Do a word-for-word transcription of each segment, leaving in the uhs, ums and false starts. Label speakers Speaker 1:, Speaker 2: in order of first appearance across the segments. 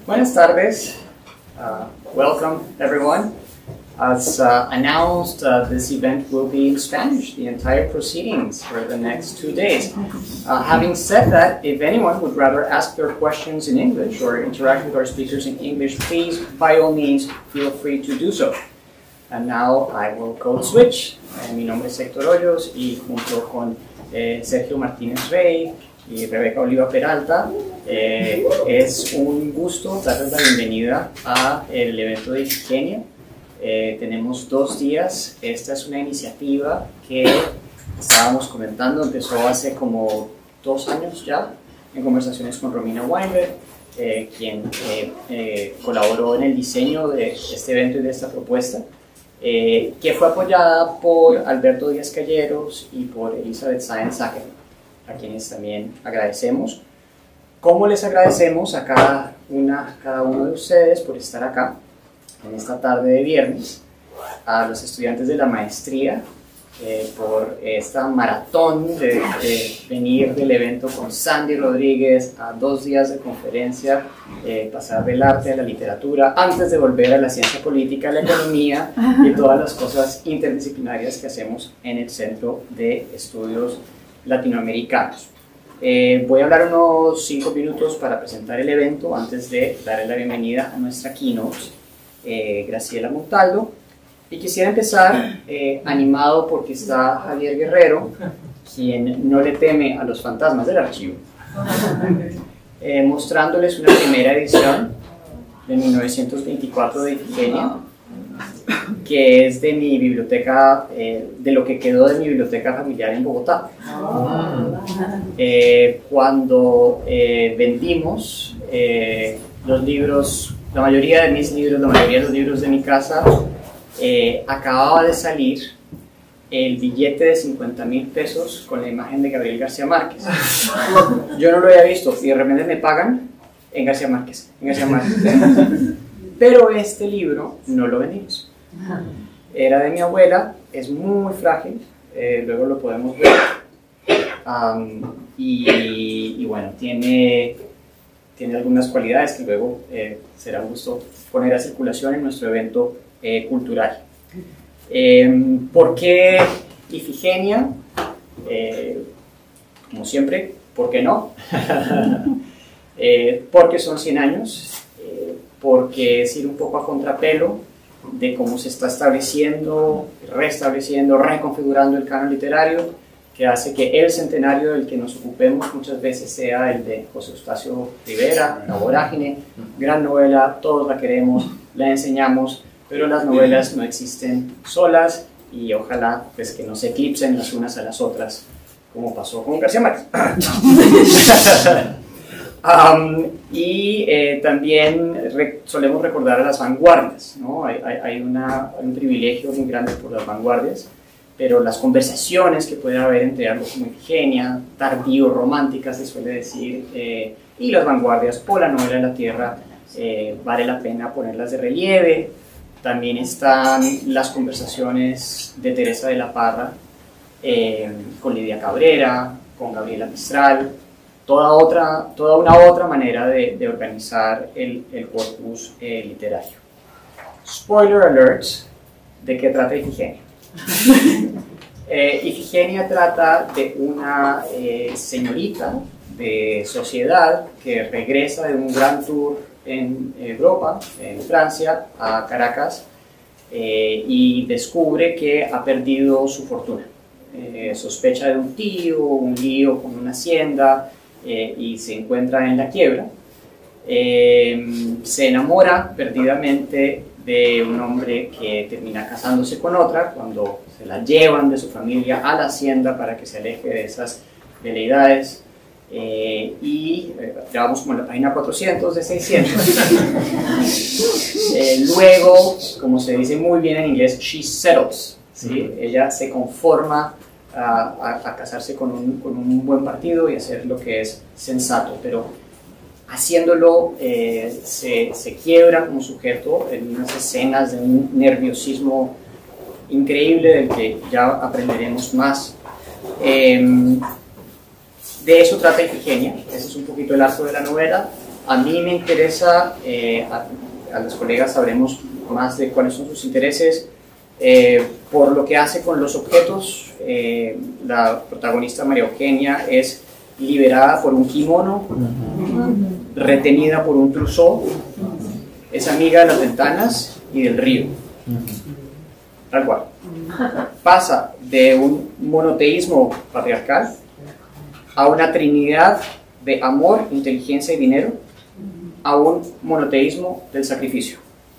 Speaker 1: Buenas tardes. Uh, welcome, everyone. As uh, announced, uh, this event will be in Spanish, the entire proceedings for the next two days. Uh, having said that, if anyone would rather ask their questions in English or interact with our speakers in English, please, by all means, feel free to do so. And now I will code switch. Eh, mi nombre es Héctor Hoyos y junto con eh, Sergio Martínez Rey y Rebeca Oliva Peralta, eh, es un gusto darles la bienvenida al evento de Ifigenia. Eh, tenemos dos días. Esta es una iniciativa que estábamos comentando, empezó hace como dos años ya, en conversaciones con Romina Weinberg, eh, quien eh, eh, colaboró en el diseño de este evento y de esta propuesta, eh, que fue apoyada por Alberto Díaz Calleros y por Elizabeth Sáenz Ackerman, a quienes también agradecemos. ¿Cómo les agradecemos a cada, una, cada uno de ustedes por estar acá en esta tarde de viernes? A los estudiantes de la maestría eh, por esta maratón de, de venir del evento con Sandy Rodríguez a dos días de conferencia, eh, pasar del arte a la literatura antes de volver a la ciencia política, la economía y todas las cosas interdisciplinarias que hacemos en el Centro de Estudios Latinoamericanos. Eh, voy a hablar unos cinco minutos para presentar el evento antes de darle la bienvenida a nuestra keynote, eh, Graciela Montaldo, y quisiera empezar eh, animado porque está Javier Guerrero, quien no le teme a los fantasmas del archivo, eh, mostrándoles una primera edición de mil novecientos veinticuatro de Ifigenia, que es de mi biblioteca, eh, de lo que quedó de mi biblioteca familiar en Bogotá. Eh, cuando eh, vendimos eh, los libros, la mayoría de mis libros, la mayoría de los libros de mi casa, eh, acababa de salir el billete de cincuenta mil pesos con la imagen de Gabriel García Márquez. Yo no lo había visto y de repente me pagan en García Márquez, en García Márquez. Pero este libro no lo vendimos. Era de mi abuela, es muy frágil, eh, luego lo podemos ver, um, y, y bueno, tiene, tiene algunas cualidades que luego eh, será un gusto poner a circulación en nuestro evento eh, cultural. Eh, ¿Por qué Ifigenia? Eh, como siempre, ¿por qué no? eh, porque son cien años, eh, porque es ir un poco a contrapelo de cómo se está estableciendo, restableciendo, reconfigurando el canon literario, que hace que el centenario del que nos ocupemos muchas veces sea el de José Eustacio Rivera, La Vorágine, gran novela, todos la queremos, la enseñamos, pero las novelas no existen solas y ojalá pues, que no se eclipsen las unas a las otras, como pasó con García Márquez. Um, y eh, también re solemos recordar a las vanguardias, ¿no? Hay, hay, hay, una, hay un privilegio muy grande por las vanguardias, pero las conversaciones que puede haber entre algo como Ifigenia, tardío románticas se suele decir, eh, y las vanguardias por la novela de la tierra, eh, vale la pena ponerlas de relieve. También están las conversaciones de Teresa de la Parra eh, con Lidia Cabrera, con Gabriela Mistral, Toda, otra, toda una otra manera de, de organizar el, el corpus eh, literario. Spoiler alert, ¿de qué trata Ifigenia? eh, Ifigenia trata de una eh, señorita de sociedad que regresa de un gran tour en Europa, en Francia, a Caracas, eh, y descubre que ha perdido su fortuna. Eh, sospecha de un tío, un lío con una hacienda, Eh, y se encuentra en la quiebra. Eh, se enamora perdidamente de un hombre que termina casándose con otra cuando se la llevan de su familia a la hacienda para que se aleje de esas veleidades, eh, y eh, ya vamos como en la página cuatrocientos de seiscientos. eh, luego, como se dice muy bien en inglés, she settles, ¿sí? Ella se conforma A, a, a casarse con un, con un buen partido y hacer lo que es sensato, pero haciéndolo eh, se, se quiebra como sujeto en unas escenas de un nerviosismo increíble del que ya aprenderemos más. Eh, de eso trata Ifigenia, ese es un poquito el arco de la novela. A mí me interesa, eh, a, a los colegas sabremos más de cuáles son sus intereses, eh, por lo que hace con los objetos. Eh, la protagonista María Eugenia es liberada por un kimono, retenida por un trousseau, es amiga de las ventanas y del río, tal cual. Pasa de un monoteísmo patriarcal a una trinidad de amor, inteligencia y dinero, a un monoteísmo del sacrificio.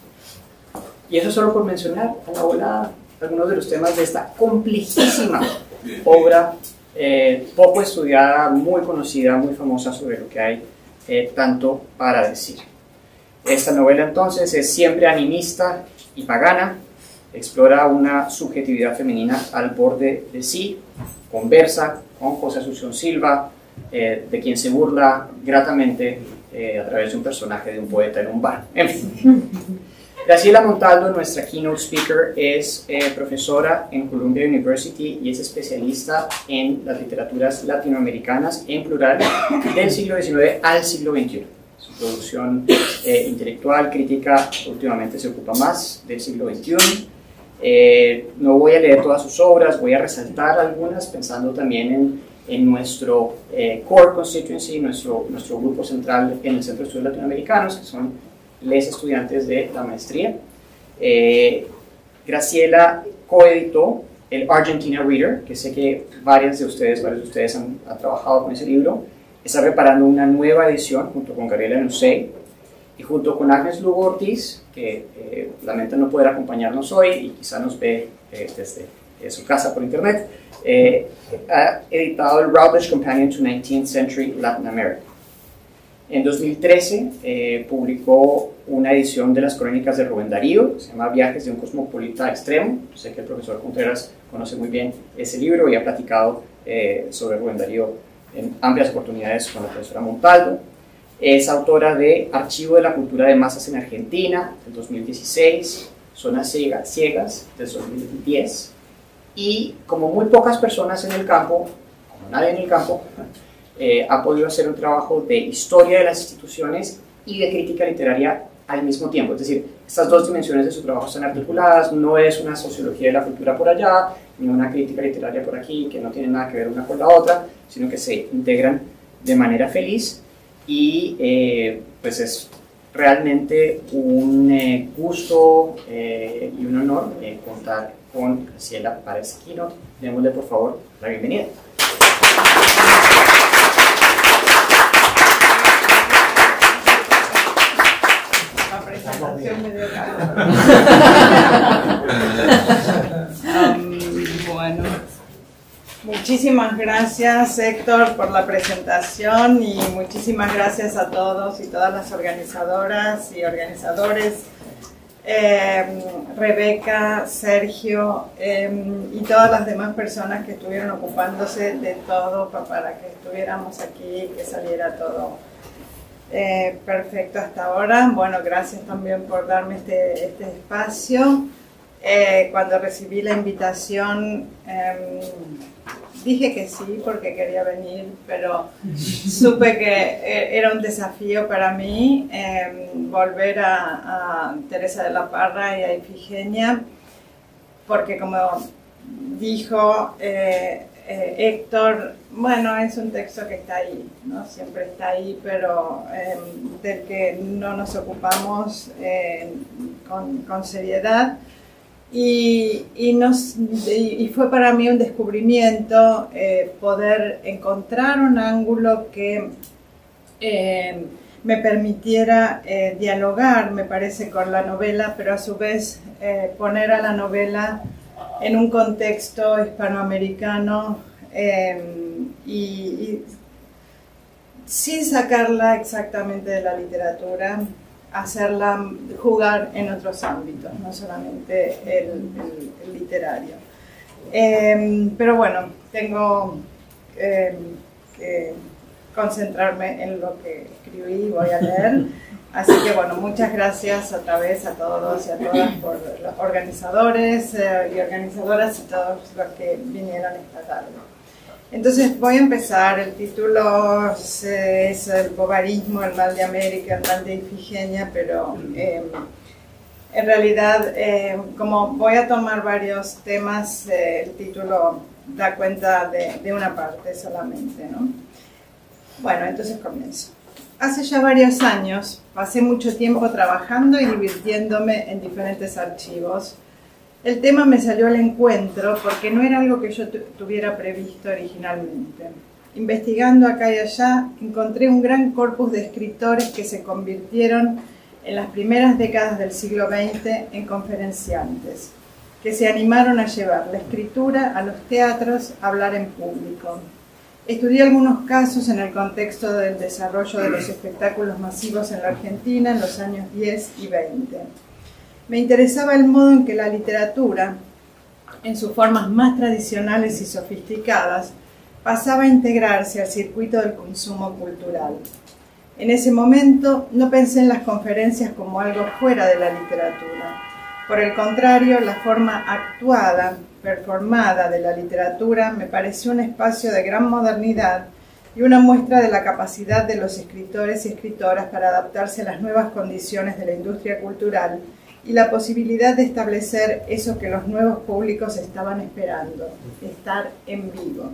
Speaker 1: Y eso solo por mencionar a la volada algunos de los temas de esta complejísima obra, eh, poco estudiada, muy conocida, muy famosa, sobre lo que hay eh, tanto para decir. Esta novela entonces es siempre animista y pagana, explora una subjetividad femenina al borde de sí, conversa con José Asunción Silva, eh, de quien se burla gratamente eh, a través de un personaje de un poeta en un bar. En fin. Graciela Montaldo, nuestra keynote speaker, es eh, profesora en Columbia University y es especialista en las literaturas latinoamericanas en plural del siglo diecinueve al siglo veintiuno. Su producción eh, intelectual, crítica, últimamente se ocupa más del siglo veintiuno. Eh, no voy a leer todas sus obras, voy a resaltar algunas pensando también en, en nuestro eh, core constituency, nuestro, nuestro grupo central en el Centro de Estudios Latinoamericanos, que son les estudiantes de la maestría. Eh, Graciela coeditó el Argentina Reader, que sé que varias de ustedes, varios de ustedes han, han trabajado con ese libro. Está preparando una nueva edición junto con Gabriela Nussey y junto con Agnes Lugo Ortiz, que eh, lamenta no poder acompañarnos hoy y quizá nos ve eh, desde eh, su casa por internet. Eh, ha editado el Routledge Companion to nineteenth Century Latin America. En dos mil trece eh, publicó una edición de las crónicas de Rubén Darío, se llama Viajes de un cosmopolita extremo. Yo sé que el profesor Contreras conoce muy bien ese libro y ha platicado eh, sobre Rubén Darío en amplias oportunidades con la profesora Montaldo. Es autora de Archivo de la Cultura de Masas en Argentina, del dos mil dieciséis, Zonas Ciegas, Ciegas del dos mil diez, y como muy pocas personas en el campo, como nadie en el campo, Eh, ha podido hacer un trabajo de historia de las instituciones y de crítica literaria al mismo tiempo. Es decir, estas dos dimensiones de su trabajo están articuladas, no es una sociología de la cultura por allá, ni una crítica literaria por aquí, que no tienen nada que ver una con la otra, sino que se integran de manera feliz y eh, pues es realmente un eh, gusto eh, y un honor eh, contar con Graciela para este keynote. Démosle por favor la bienvenida.
Speaker 2: um, bueno, muchísimas gracias Héctor por la presentación y muchísimas gracias a todos y todas las organizadoras y organizadores, eh, Rebeca, Sergio eh, y todas las demás personas que estuvieron ocupándose de todo para que estuviéramos aquí y que saliera todo Eh, perfecto hasta ahora. Bueno, gracias también por darme este, este espacio. Eh, cuando recibí la invitación eh, dije que sí porque quería venir, pero supe que era un desafío para mí eh, volver a, a Teresa de la Parra y a Ifigenia, porque como dijo eh, Eh, Héctor, bueno, es un texto que está ahí, ¿no? Siempre está ahí, pero eh, del que no nos ocupamos eh, con, con seriedad. Y, y, nos, y fue para mí un descubrimiento eh, poder encontrar un ángulo que eh, me permitiera eh, dialogar, me parece, con la novela, pero a su vez eh, poner a la novela en un contexto hispanoamericano eh, y, y sin sacarla exactamente de la literatura, hacerla jugar en otros ámbitos, no solamente el, el, el literario. Eh, pero bueno, tengo eh, que concentrarme en lo que escribí y voy a leer. Así que bueno, muchas gracias otra vez a todos y a todas por los organizadores eh, y organizadoras y todos los que vinieron esta tarde. Entonces voy a empezar. El título es, es el bovarismo, el mal de América, el mal de Ifigenia, pero eh, en realidad, eh, como voy a tomar varios temas, eh, el título da cuenta de, de una parte solamente, ¿no? Bueno, entonces comienzo. Hace ya varios años pasé mucho tiempo trabajando y divirtiéndome en diferentes archivos. El tema me salió al encuentro porque no era algo que yo tuviera previsto originalmente. Investigando acá y allá, encontré un gran corpus de escritores que se convirtieron en las primeras décadas del siglo veinte en conferenciantes, que se animaron a llevar la escritura a los teatros, a hablar en público. Estudié algunos casos en el contexto del desarrollo de los espectáculos masivos en la Argentina en los años diez y veinte. Me interesaba el modo en que la literatura, en sus formas más tradicionales y sofisticadas, pasaba a integrarse al circuito del consumo cultural. En ese momento no pensé en las conferencias como algo fuera de la literatura. Por el contrario, la forma actuada, performada de la literatura me pareció un espacio de gran modernidad y una muestra de la capacidad de los escritores y escritoras para adaptarse a las nuevas condiciones de la industria cultural y la posibilidad de establecer eso que los nuevos públicos estaban esperando, estar en vivo.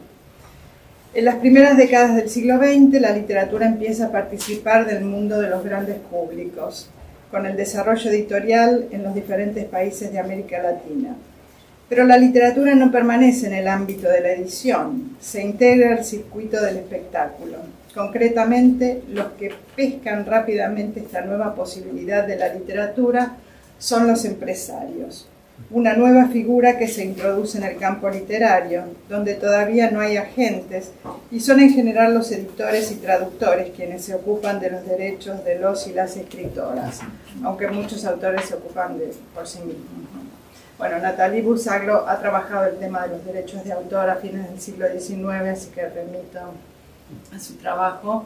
Speaker 2: En las primeras décadas del siglo veinte, la literatura empieza a participar del mundo de los grandes públicos, con el desarrollo editorial en los diferentes países de América Latina. Pero la literatura no permanece en el ámbito de la edición, se integra al circuito del espectáculo. Concretamente, los que pescan rápidamente esta nueva posibilidad de la literatura son los empresarios, una nueva figura que se introduce en el campo literario, donde todavía no hay agentes, y son en general los editores y traductores quienes se ocupan de los derechos de los y las escritoras, aunque muchos autores se ocupan de, por sí mismos, ¿no? Bueno, Nathalie Busaglo ha trabajado el tema de los derechos de autor a fines del siglo diecinueve, así que remito a su trabajo.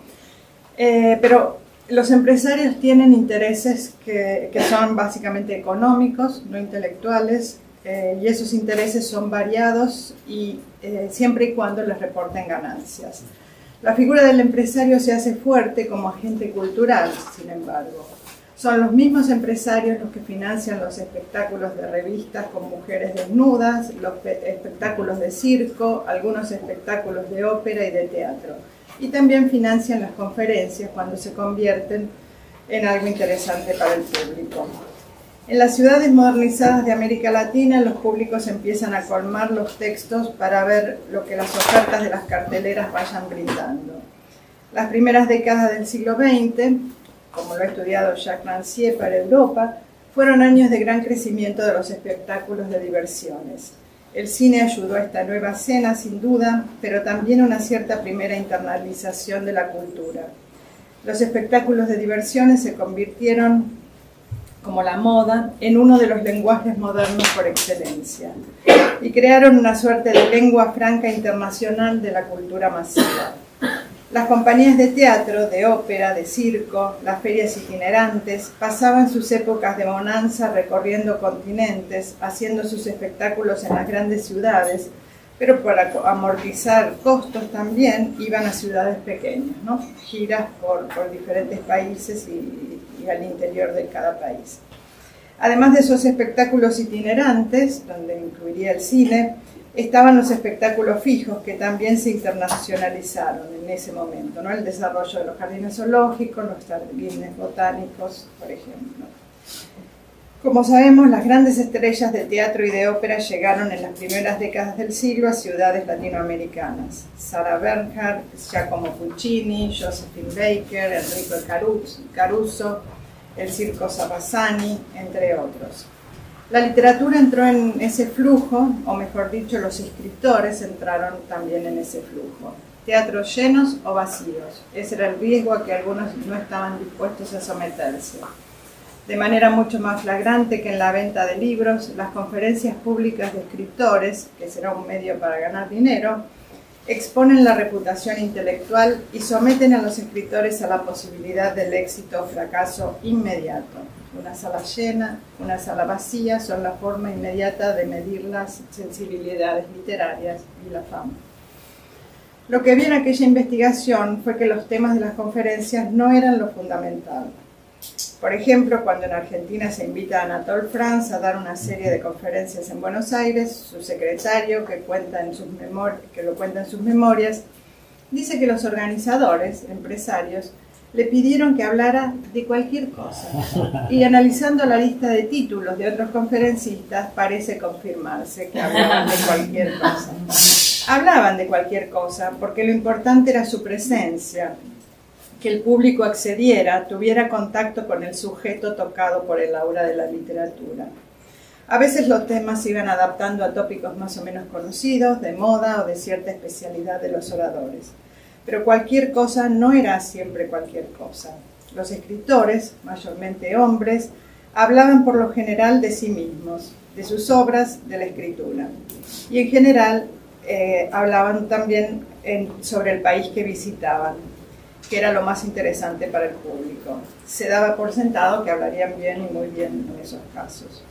Speaker 2: Eh, pero los empresarios tienen intereses que, que son básicamente económicos, no intelectuales, eh, y esos intereses son variados y eh, siempre y cuando les reporten ganancias. La figura del empresario se hace fuerte como agente cultural, sin embargo. Son los mismos empresarios los que financian los espectáculos de revistas con mujeres desnudas, los espectáculos de circo, algunos espectáculos de ópera y de teatro. Y también financian las conferencias cuando se convierten en algo interesante para el público. En las ciudades modernizadas de América Latina, los públicos empiezan a colmar los textos para ver lo que las ofertas de las carteleras vayan brindando. Las primeras décadas del siglo veinte, como lo ha estudiado Jacques Rancière para Europa, fueron años de gran crecimiento de los espectáculos de diversiones. El cine ayudó a esta nueva escena, sin duda, pero también una cierta primera internalización de la cultura. Los espectáculos de diversiones se convirtieron, como la moda, en uno de los lenguajes modernos por excelencia y crearon una suerte de lengua franca internacional de la cultura masiva. Las compañías de teatro, de ópera, de circo, las ferias itinerantes, pasaban sus épocas de bonanza recorriendo continentes, haciendo sus espectáculos en las grandes ciudades, pero para amortizar costos también iban a ciudades pequeñas, ¿no? Giras por, por diferentes países y, y al interior de cada país. Además de esos espectáculos itinerantes, donde incluiría el cine, estaban los espectáculos fijos que también se internacionalizaron en ese momento, ¿no? El desarrollo de los jardines zoológicos, los jardines botánicos, por ejemplo. Como sabemos, las grandes estrellas de teatro y de ópera llegaron en las primeras décadas del siglo a ciudades latinoamericanas. Sarah Bernhardt, Giacomo Puccini, Josephine Baker, Enrico Caruso, el Circo Sarrasani, entre otros. La literatura entró en ese flujo, o mejor dicho, los escritores entraron también en ese flujo. Teatros llenos o vacíos. Ese era el riesgo a que algunos no estaban dispuestos a someterse. De manera mucho más flagrante que en la venta de libros, las conferencias públicas de escritores, que será un medio para ganar dinero, exponen la reputación intelectual y someten a los escritores a la posibilidad del éxito o fracaso inmediato. Una sala llena, una sala vacía son la forma inmediata de medir las sensibilidades literarias y la fama. Lo que vi en aquella investigación fue que los temas de las conferencias no eran lo fundamental. Por ejemplo, cuando en Argentina se invita a Anatole France a dar una serie de conferencias en Buenos Aires, su secretario, que, cuenta en sus memor- que lo cuenta en sus memorias, dice que los organizadores, empresarios, le pidieron que hablara de cualquier cosa. Y analizando la lista de títulos de otros conferencistas, parece confirmarse que hablaban de cualquier cosa. Hablaban de cualquier cosa porque lo importante era su presencia, que el público accediera, tuviera contacto con el sujeto tocado por el aura de la literatura. A veces los temas se iban adaptando a tópicos más o menos conocidos, de moda o de cierta especialidad de los oradores. Pero cualquier cosa no era siempre cualquier cosa. Los escritores, mayormente hombres, hablaban por lo general de sí mismos, de sus obras, de la escritura. Y en general eh, hablaban también en, sobre el país que visitaban, que era lo más interesante para el público. Se daba por sentado que hablarían bien y muy bien en esos casos.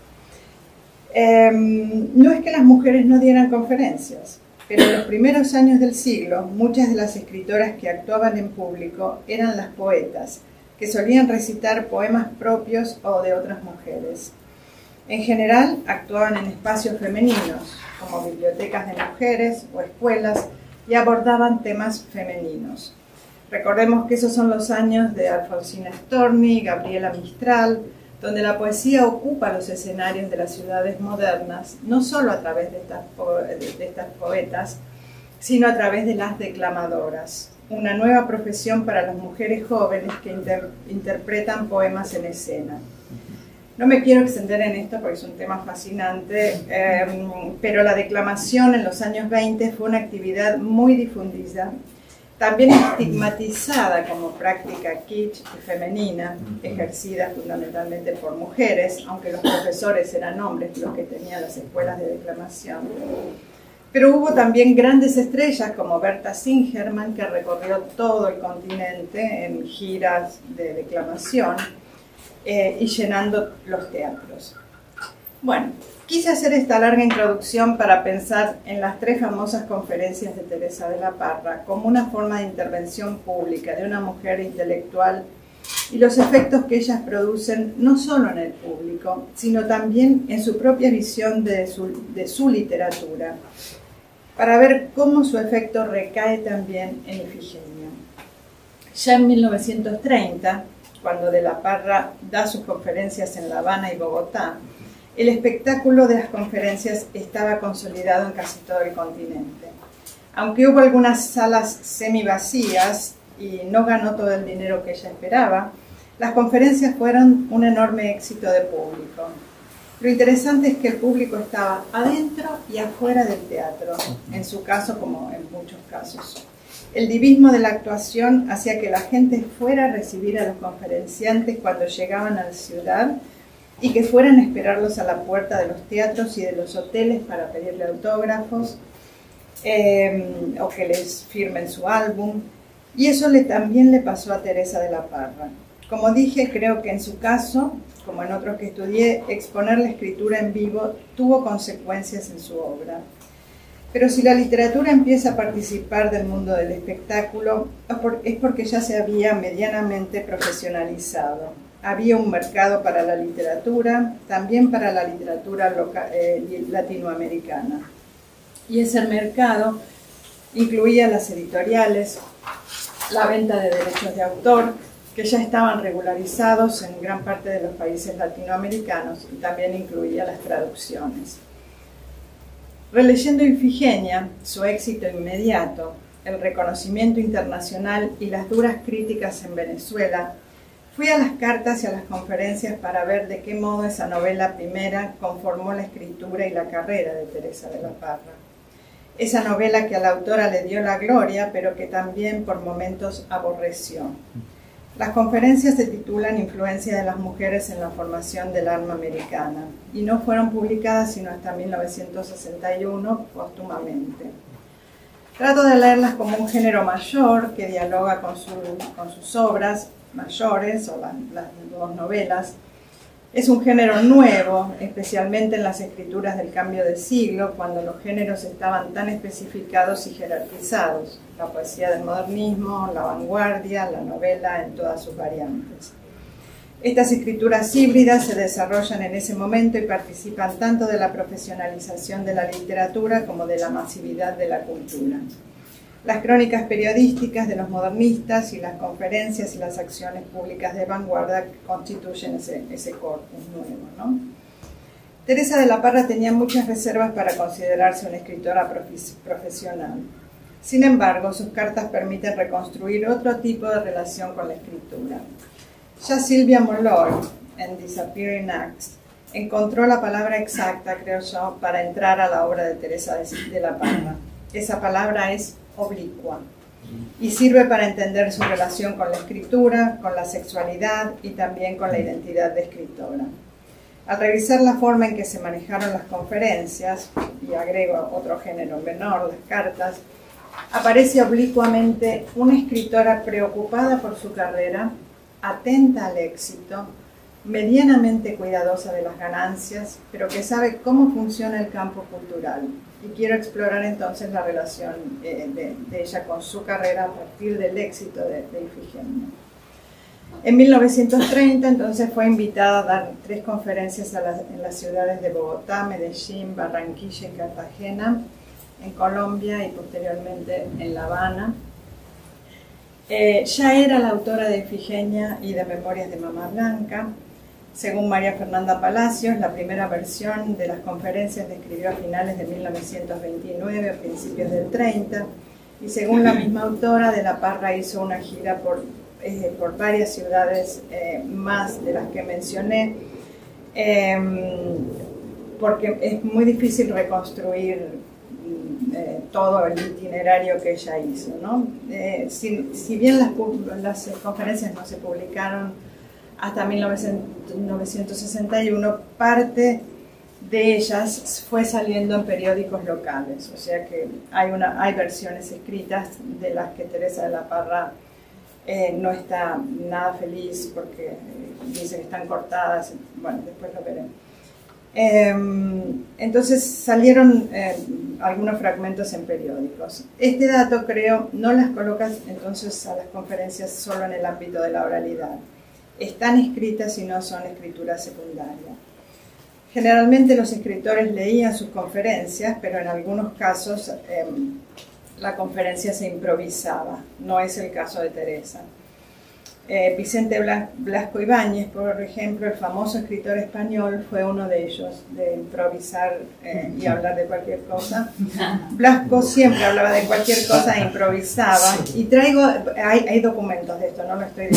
Speaker 2: Eh, no es que las mujeres no dieran conferencias, pero en los primeros años del siglo, muchas de las escritoras que actuaban en público eran las poetas, que solían recitar poemas propios o de otras mujeres. En general, actuaban en espacios femeninos, como bibliotecas de mujeres o escuelas, y abordaban temas femeninos. Recordemos que esos son los años de Alfonsina Storni, Gabriela Mistral, donde la poesía ocupa los escenarios de las ciudades modernas, no solo a través de estas, po de estas poetas, sino a través de las declamadoras, una nueva profesión para las mujeres jóvenes que inter interpretan poemas en escena. No me quiero extender en esto porque es un tema fascinante, eh, pero la declamación en los años veinte fue una actividad muy difundida, también estigmatizada como práctica kitsch y femenina, ejercida fundamentalmente por mujeres, aunque los profesores eran hombres los que tenían las escuelas de declamación. Pero hubo también grandes estrellas como Berta Singerman, que recorrió todo el continente en giras de declamación eh, y llenando los teatros. Bueno, quise hacer esta larga introducción para pensar en las tres famosas conferencias de Teresa de la Parra como una forma de intervención pública de una mujer intelectual y los efectos que ellas producen no solo en el público, sino también en su propia visión de su, de su literatura, para ver cómo su efecto recae también en Ifigenia. Ya en mil novecientos treinta, cuando de la Parra da sus conferencias en La Habana y Bogotá, el espectáculo de las conferencias estaba consolidado en casi todo el continente. Aunque hubo algunas salas semivacías y no ganó todo el dinero que ella esperaba, las conferencias fueron un enorme éxito de público. Lo interesante es que el público estaba adentro y afuera del teatro, en su caso como en muchos casos. El divismo de la actuación hacía que la gente fuera a recibir a los conferenciantes cuando llegaban a la ciudad y que fueran a esperarlos a la puerta de los teatros y de los hoteles para pedirle autógrafos eh, o que les firmen su álbum. Y eso le, también le pasó a Teresa de la Parra. Como dije, creo que en su caso, como en otros que estudié, exponer la escritura en vivo tuvo consecuencias en su obra. Pero si la literatura empieza a participar del mundo del espectáculo, es porque ya se había medianamente profesionalizado. Había un mercado para la literatura, también para la literatura loca, eh, latinoamericana. Y ese mercado incluía las editoriales, la venta de derechos de autor, que ya estaban regularizados en gran parte de los países latinoamericanos, y también incluía las traducciones. Releyendo Ifigenia, su éxito inmediato, el reconocimiento internacional y las duras críticas en Venezuela, fui a las cartas y a las conferencias para ver de qué modo esa novela primera conformó la escritura y la carrera de Teresa de la Parra. Esa novela que a la autora le dio la gloria, pero que también por momentos aborreció. Las conferencias se titulan Influencia de las mujeres en la formación del alma americana y no fueron publicadas sino hasta mil novecientos sesenta y uno, póstumamente. Trato de leerlas como un género mayor que dialoga con, su, con sus obras mayores o las, las dos novelas, Es un género nuevo, especialmente en las escrituras del cambio de siglo, cuando los géneros estaban tan especificados y jerarquizados. La poesía del modernismo, la vanguardia, la novela en todas sus variantes. Estas escrituras híbridas se desarrollan en ese momento y participan tanto de la profesionalización de la literatura como de la masividad de la cultura. Las crónicas periodísticas de los modernistas y las conferencias y las acciones públicas de vanguardia constituyen ese, ese corpus nuevo, ¿no? Teresa de la Parra tenía muchas reservas para considerarse una escritora profesional. Sin embargo, sus cartas permiten reconstruir otro tipo de relación con la escritura. Ya Sylvia Molloy, en Disappearing Acts, encontró la palabra exacta, creo yo, para entrar a la obra de Teresa de la Parra. Esa palabra es oblicua y sirve para entender su relación con la escritura, con la sexualidad y también con la identidad de escritora. Al revisar la forma en que se manejaron las conferencias, y agrego otro género menor, las cartas, aparece oblicuamente una escritora preocupada por su carrera, atenta al éxito, medianamente cuidadosa de las ganancias, pero que sabe cómo funciona el campo cultural. Y quiero explorar entonces la relación eh, de, de ella con su carrera a partir del éxito de, de Ifigenia. En mil novecientos treinta entonces fue invitada a dar tres conferencias a las, en las ciudades de Bogotá, Medellín, Barranquilla y Cartagena, en Colombia y posteriormente en La Habana. Eh, ya era la autora de Ifigenia y de Memorias de Mamá Blanca. Según María Fernanda Palacios, la primera versión de las conferencias la escribió a finales de mil novecientos veintinueve o principios del treinta, y según la misma autora, de la Parra hizo una gira por, eh, por varias ciudades eh, más de las que mencioné, eh, porque es muy difícil reconstruir eh, todo el itinerario que ella hizo, ¿no? Eh, si, si bien las, las conferencias no se publicaron hasta mil novecientos sesenta y uno, parte de ellas fue saliendo en periódicos locales, o sea que hay, una, hay versiones escritas de las que Teresa de la Parra eh, no está nada feliz porque eh, dice que están cortadas, bueno, después lo veremos. Eh, entonces salieron eh, algunos fragmentos en periódicos. Este dato, creo, no las coloca entonces a las conferencias solo en el ámbito de la oralidad. Están escritas y no son escritura secundaria. Generalmente los escritores leían sus conferencias, pero en algunos casos eh, la conferencia se improvisaba. No es el caso de Teresa. Eh, Vicente Blasco Ibáñez, por ejemplo, el famoso escritor español, fue uno de ellos, de improvisar eh, y hablar de cualquier cosa. Blasco siempre hablaba de cualquier cosa e improvisaba. Y traigo, hay, hay documentos de esto, no lo estoy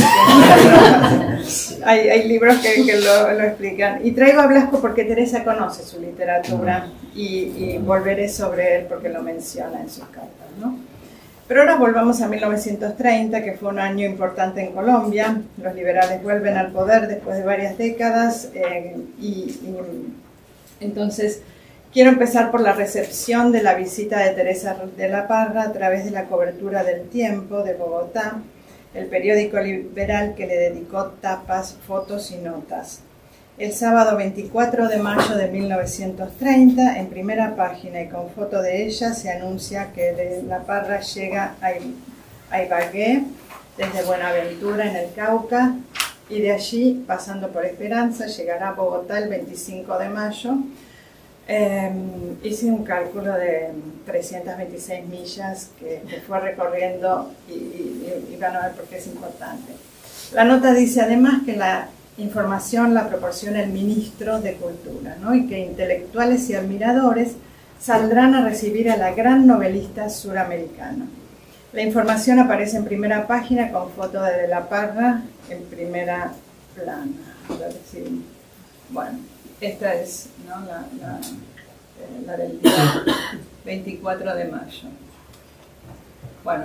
Speaker 2: diciendo, hay, hay libros que, que lo, lo explican. Y traigo a Blasco porque Teresa conoce su literatura y, y volveré sobre él porque lo menciona en sus cartas, ¿no? Pero ahora volvamos a mil novecientos treinta, que fue un año importante en Colombia. Los liberales vuelven al poder después de varias décadas eh, y, y entonces quiero empezar por la recepción de la visita de Teresa de la Parra a través de la cobertura del Tiempo de Bogotá, el periódico liberal que le dedicó tapas, fotos y notas. El sábado veinticuatro de mayo de mil novecientos treinta, en primera página y con foto de ella, se anuncia que de la Parra llega a Ibagué, desde Buenaventura en el Cauca, y de allí, pasando por Esperanza, llegará a Bogotá el veinticinco de mayo. Eh, hice un cálculo de trescientas veintiséis millas que, que fue recorriendo y, y, y van a ver por qué es importante. La nota dice además que la información la proporciona el ministro de Cultura, ¿no? Y que intelectuales y admiradores saldrán a recibir a la gran novelista suramericana. La información aparece en primera página con foto de De la Parra en primera plana. Decir, bueno, esta es, ¿no?, la, la, eh, la del día veinticuatro de mayo. Bueno,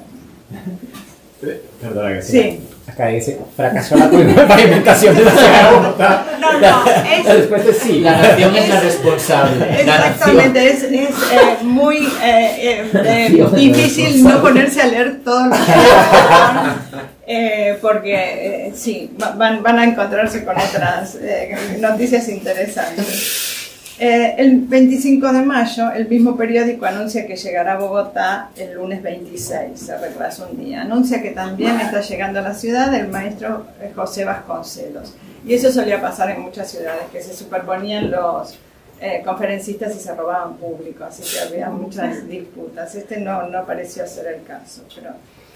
Speaker 2: esta...
Speaker 3: Perdona que
Speaker 2: sí. sí.
Speaker 3: Acá dice, fracasó la pavimentación de la ciudad de Bogotá.
Speaker 2: No, no, es...
Speaker 3: La respuesta es sí.
Speaker 4: La nación es, es la responsable.
Speaker 2: Exactamente, es, es eh, muy eh, eh, difícil no ponerse a leer todo lo que hay, eh, porque eh, sí, van, van a encontrarse con otras eh, noticias interesantes. Eh, el veinticinco de mayo, el mismo periódico anuncia que llegará a Bogotá el lunes veintiséis, se retrasa un día. Anuncia que también está llegando a la ciudad el maestro José Vasconcelos. Y eso solía pasar en muchas ciudades, que se superponían los eh, conferencistas y se robaban público, así que había muchas disputas. Este no, no pareció ser el caso, pero...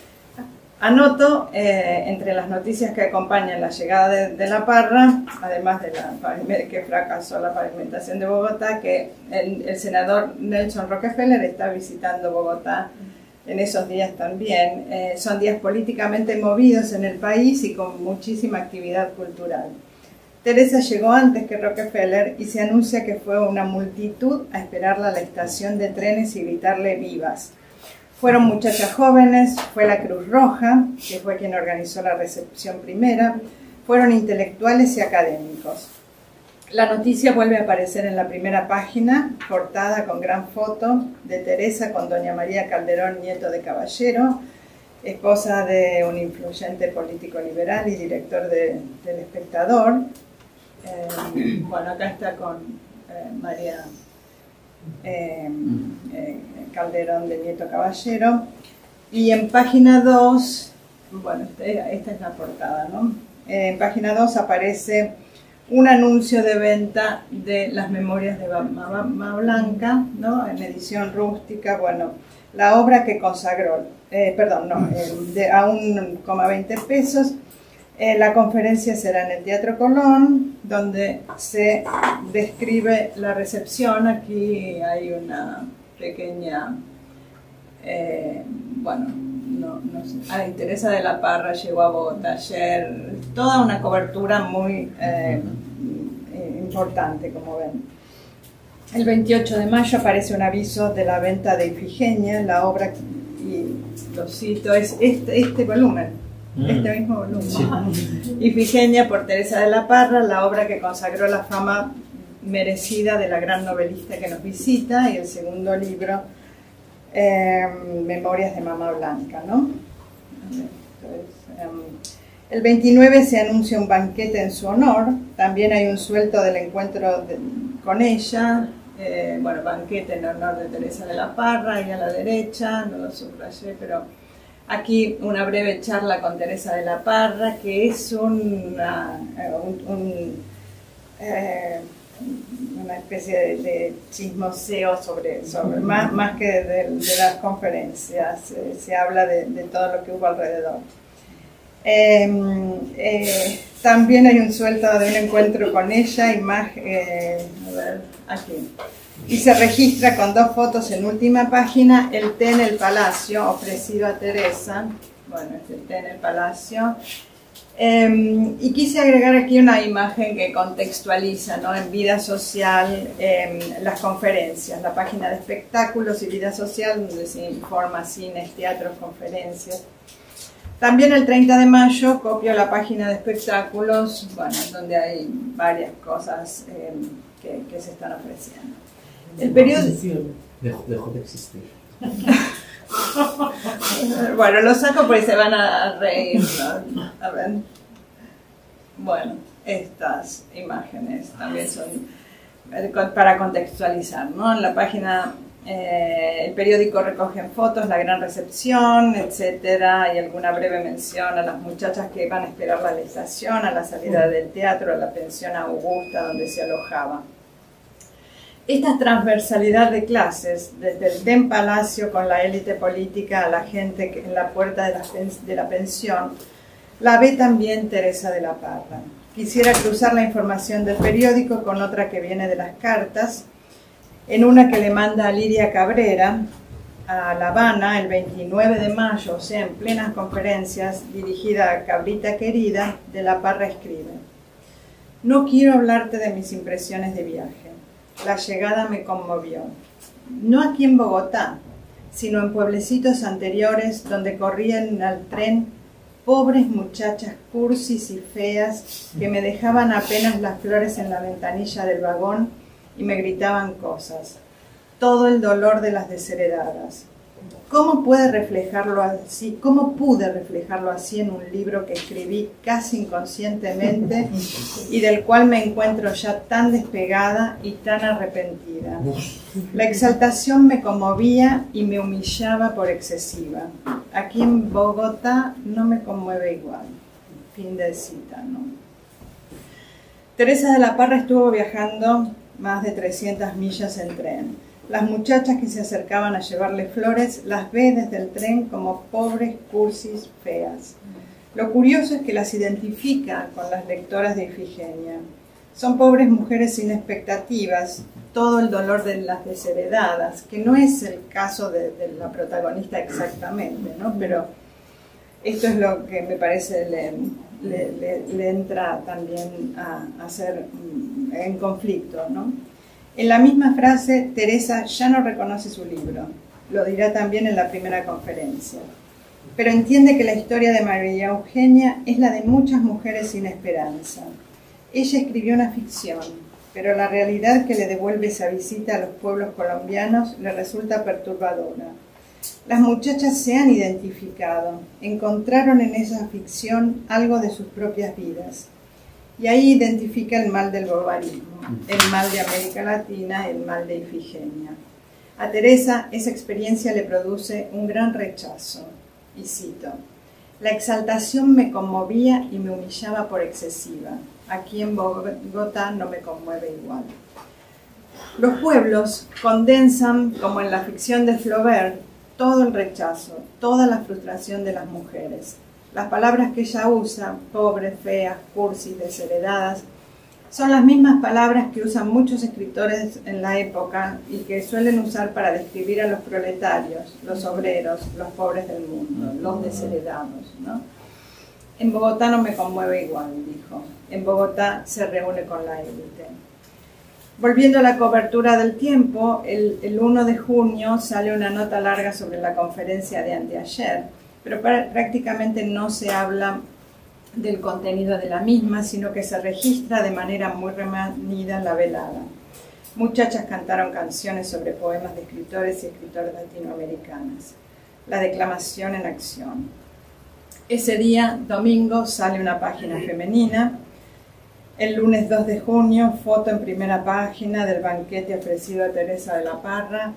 Speaker 2: Anoto, eh, entre las noticias que acompañan la llegada de, de la Parra, además de la, que fracasó la pavimentación de Bogotá, que el, el senador Nelson Rockefeller está visitando Bogotá en esos días también. Eh, son días políticamente movidos en el país y con muchísima actividad cultural. Teresa llegó antes que Rockefeller y se anuncia que fue una multitud a esperarla a la estación de trenes y gritarle vivas. Fueron muchachas jóvenes, fue la Cruz Roja, que fue quien organizó la recepción primera, fueron intelectuales y académicos. La noticia vuelve a aparecer en la primera página, portada con gran foto de Teresa con doña María Calderón, nieto de Caballero, esposa de un influyente político liberal y director de, del Espectador. Eh, bueno, acá está con eh, María Eh, eh, Calderón de Nieto Caballero, y en página dos, bueno, esta, esta es la portada, ¿no? Eh, en página dos aparece un anuncio de venta de las memorias de Mama Blanca, ¿no? En edición rústica, bueno, la obra que consagró, eh, perdón, no, eh, de, a un coma veinte pesos. Eh, la conferencia será en el Teatro Colón, donde se describe la recepción. Aquí hay una pequeña, eh, bueno, no, no sé. Ah, Teresa de la Parra llegó a Bogotá ayer, toda una cobertura muy eh, importante, como ven. El veintiocho de mayo aparece un aviso de la venta de Ifigenia, la obra, y lo cito, es este, este volumen. Este mismo volumen. Sí. Ifigenia por Teresa de la Parra, la obra que consagró la fama merecida de la gran novelista que nos visita, y el segundo libro, eh, Memorias de Mama Blanca, ¿no? Entonces, um, el veintinueve se anuncia un banquete en su honor, también hay un suelto del encuentro de, con ella, eh, bueno, banquete en honor de Teresa de la Parra, y a la derecha, no lo subrayé, pero... Aquí una breve charla con Teresa de la Parra, que es una, un, un, eh, una especie de, de chismoseo sobre, sobre más, más que de, de las conferencias, eh, se habla de, de todo lo que hubo alrededor. Eh, eh, también hay un suelto de un encuentro con ella, imagen, eh, a ver, aquí. Y se registra con dos fotos en última página, el té en el Palacio, ofrecido a Teresa. Bueno, este té en el Palacio. Eh, y quise agregar aquí una imagen que contextualiza, ¿no? En vida social, eh, las conferencias, la página de espectáculos y vida social, donde se informa cines, teatros, conferencias. También el treinta de mayo copio la página de espectáculos, bueno, donde hay varias cosas eh, que, que se están ofreciendo. El periodo...
Speaker 4: Dejó, dejó de existir.
Speaker 2: Bueno, lo saco porque se van a reír, ¿no? A ver. Bueno, estas imágenes también son para contextualizar, ¿no? En la página, eh, el periódico recoge fotos, la gran recepción, etcétera, y alguna breve mención a las muchachas que van a esperar la estación, a la salida del teatro, a la pensión Augusta donde se alojaba. Esta transversalidad de clases, desde el D E M Palacio con la élite política a la gente que en la puerta de la, de la pensión, la ve también Teresa de la Parra. Quisiera cruzar la información del periódico con otra que viene de las cartas, en una que le manda a Lidia Cabrera a La Habana el veintinueve de mayo, o sea, en plenas conferencias, dirigida a Cabrita querida, de la Parra escribe: no quiero hablarte de mis impresiones de viaje. La llegada me conmovió, no aquí en Bogotá, sino en pueblecitos anteriores donde corrían al tren pobres muchachas cursis y feas que me dejaban apenas las flores en la ventanilla del vagón y me gritaban cosas. Todo el dolor de las desheredadas. ¿Cómo puede reflejarlo así? ¿Cómo pude reflejarlo así en un libro que escribí casi inconscientemente y del cual me encuentro ya tan despegada y tan arrepentida? La exaltación me conmovía y me humillaba por excesiva. Aquí en Bogotá no me conmueve igual. Fin de cita, ¿no? Teresa de la Parra estuvo viajando más de trescientas millas en tren. Las muchachas que se acercaban a llevarle flores las ve desde el tren como pobres cursis feas. Lo curioso es que las identifica con las lectoras de Ifigenia. Son pobres mujeres sin expectativas, todo el dolor de las desheredadas, que no es el caso de, de la protagonista exactamente, ¿no? Pero esto es lo que me parece le, le, le, le entra también a, a ser en conflicto, ¿no? En la misma frase, Teresa ya no reconoce su libro, lo dirá también en la primera conferencia, pero entiende que la historia de María Eugenia es la de muchas mujeres sin esperanza. Ella escribió una ficción, pero la realidad que le devuelve esa visita a los pueblos colombianos le resulta perturbadora. Las muchachas se han identificado, encontraron en esa ficción algo de sus propias vidas. Y ahí identifica el mal del barbarismo, el mal de América Latina, el mal de Ifigenia. A Teresa esa experiencia le produce un gran rechazo, y cito, la exaltación me conmovía y me humillaba por excesiva. Aquí en Bogotá no me conmueve igual. Los pueblos condensan, como en la ficción de Flaubert, todo el rechazo, toda la frustración de las mujeres. Las palabras que ella usa, pobres, feas, cursis, desheredadas, son las mismas palabras que usan muchos escritores en la época y que suelen usar para describir a los proletarios, los obreros, los pobres del mundo, los desheredados, ¿no? En Bogotá no me conmueve igual, dijo. En Bogotá se reúne con la élite. Volviendo a la cobertura del tiempo, el, el uno de junio sale una nota larga sobre la conferencia de anteayer, pero prácticamente no se habla del contenido de la misma, sino que se registra de manera muy remanida la velada. Muchachas cantaron canciones sobre poemas de escritores y escritoras latinoamericanas. La declamación en acción. Ese día, domingo, sale una página femenina. El lunes dos de junio, foto en primera página del banquete ofrecido a Teresa de la Parra.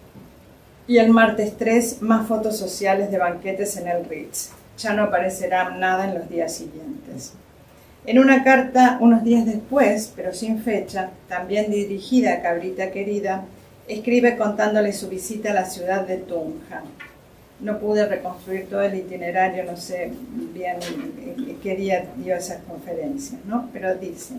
Speaker 2: Y el martes tres, más fotos sociales de banquetes en el Ritz. Ya no aparecerá nada en los días siguientes. En una carta, unos días después, pero sin fecha, también dirigida a Cabrita Querida, escribe contándole su visita a la ciudad de Tunja. No pude reconstruir todo el itinerario, no sé bien qué día dio esas conferencias, ¿no? Pero dice...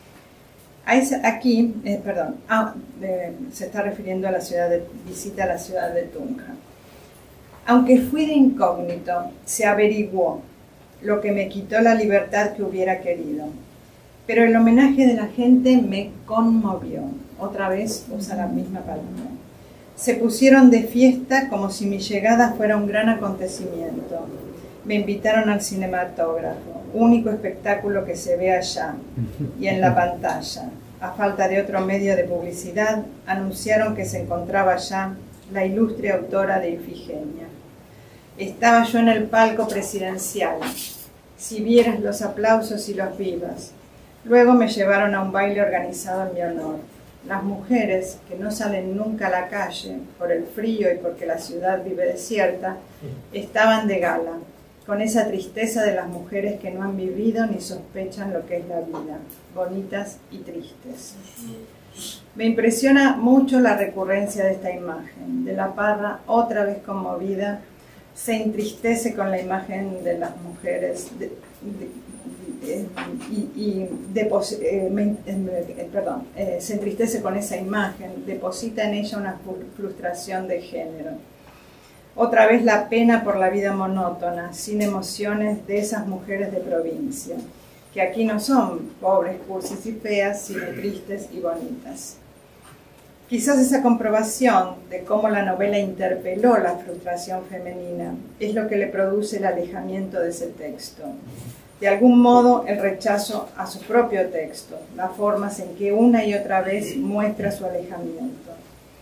Speaker 2: Aquí, eh, perdón, ah, eh, se está refiriendo a la ciudad de, visita a la ciudad de Tunja. Aunque fui de incógnito, se averiguó, lo que me quitó la libertad que hubiera querido. Pero el homenaje de la gente me conmovió. Otra vez usa la misma palabra. Se pusieron de fiesta como si mi llegada fuera un gran acontecimiento. Me invitaron al cinematógrafo, único espectáculo que se ve allá y en la pantalla. A falta de otro medio de publicidad, anunciaron que se encontraba allá la ilustre autora de Ifigenia. Estaba yo en el palco presidencial. Si vieras los aplausos y los vivas. Luego me llevaron a un baile organizado en mi honor. Las mujeres, que no salen nunca a la calle por el frío y porque la ciudad vive desierta, estaban de gala, con esa tristeza de las mujeres que no han vivido ni sospechan lo que es la vida, bonitas y tristes. Me impresiona mucho la recurrencia de esta imagen. De la Parra, otra vez conmovida, se entristece con la imagen de las mujeres de, de, de, y, y depos, eh, me, eh, perdón, eh, se entristece con esa imagen, deposita en ella una frustración de género. Otra vez la pena por la vida monótona, sin emociones de esas mujeres de provincia, que aquí no son pobres, cursis y feas, sino tristes y bonitas. Quizás esa comprobación de cómo la novela interpeló la frustración femenina es lo que le produce el alejamiento de ese texto. De algún modo, el rechazo a su propio texto, las formas en que una y otra vez muestra su alejamiento.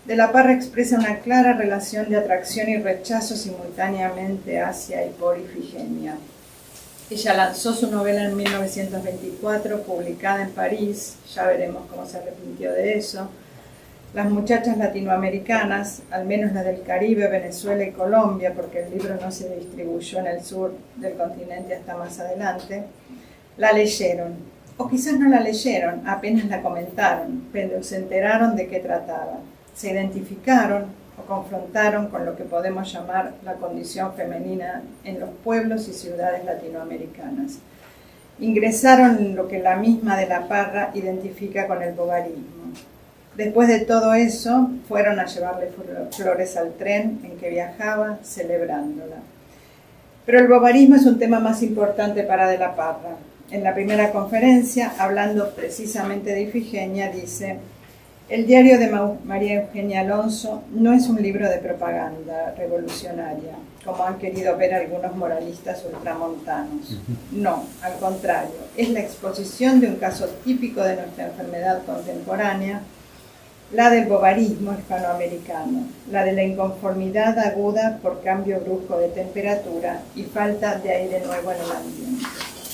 Speaker 2: De la Parra expresa una clara relación de atracción y rechazo simultáneamente hacia y por Ifigenia. Ella lanzó su novela en mil novecientos veinticuatro, publicada en París, ya veremos cómo se arrepintió de eso. Las muchachas latinoamericanas, al menos las del Caribe, Venezuela y Colombia, porque el libro no se distribuyó en el sur del continente hasta más adelante, la leyeron. O quizás no la leyeron, apenas la comentaron, pero se enteraron de qué trataba. Se identificaron o confrontaron con lo que podemos llamar la condición femenina en los pueblos y ciudades latinoamericanas. Ingresaron en lo que la misma de la Parra identifica con el bovarismo. Después de todo eso, fueron a llevarle flores al tren en que viajaba, celebrándola. Pero el bovarismo es un tema más importante para de la Parra. En la primera conferencia, hablando precisamente de Ifigenia, dice: el diario de María Eugenia Alonso no es un libro de propaganda revolucionaria, como han querido ver algunos moralistas ultramontanos. No, al contrario, es la exposición de un caso típico de nuestra enfermedad contemporánea, la del bovarismo hispanoamericano, la de la inconformidad aguda por cambio brusco de temperatura y falta de aire nuevo en el ambiente.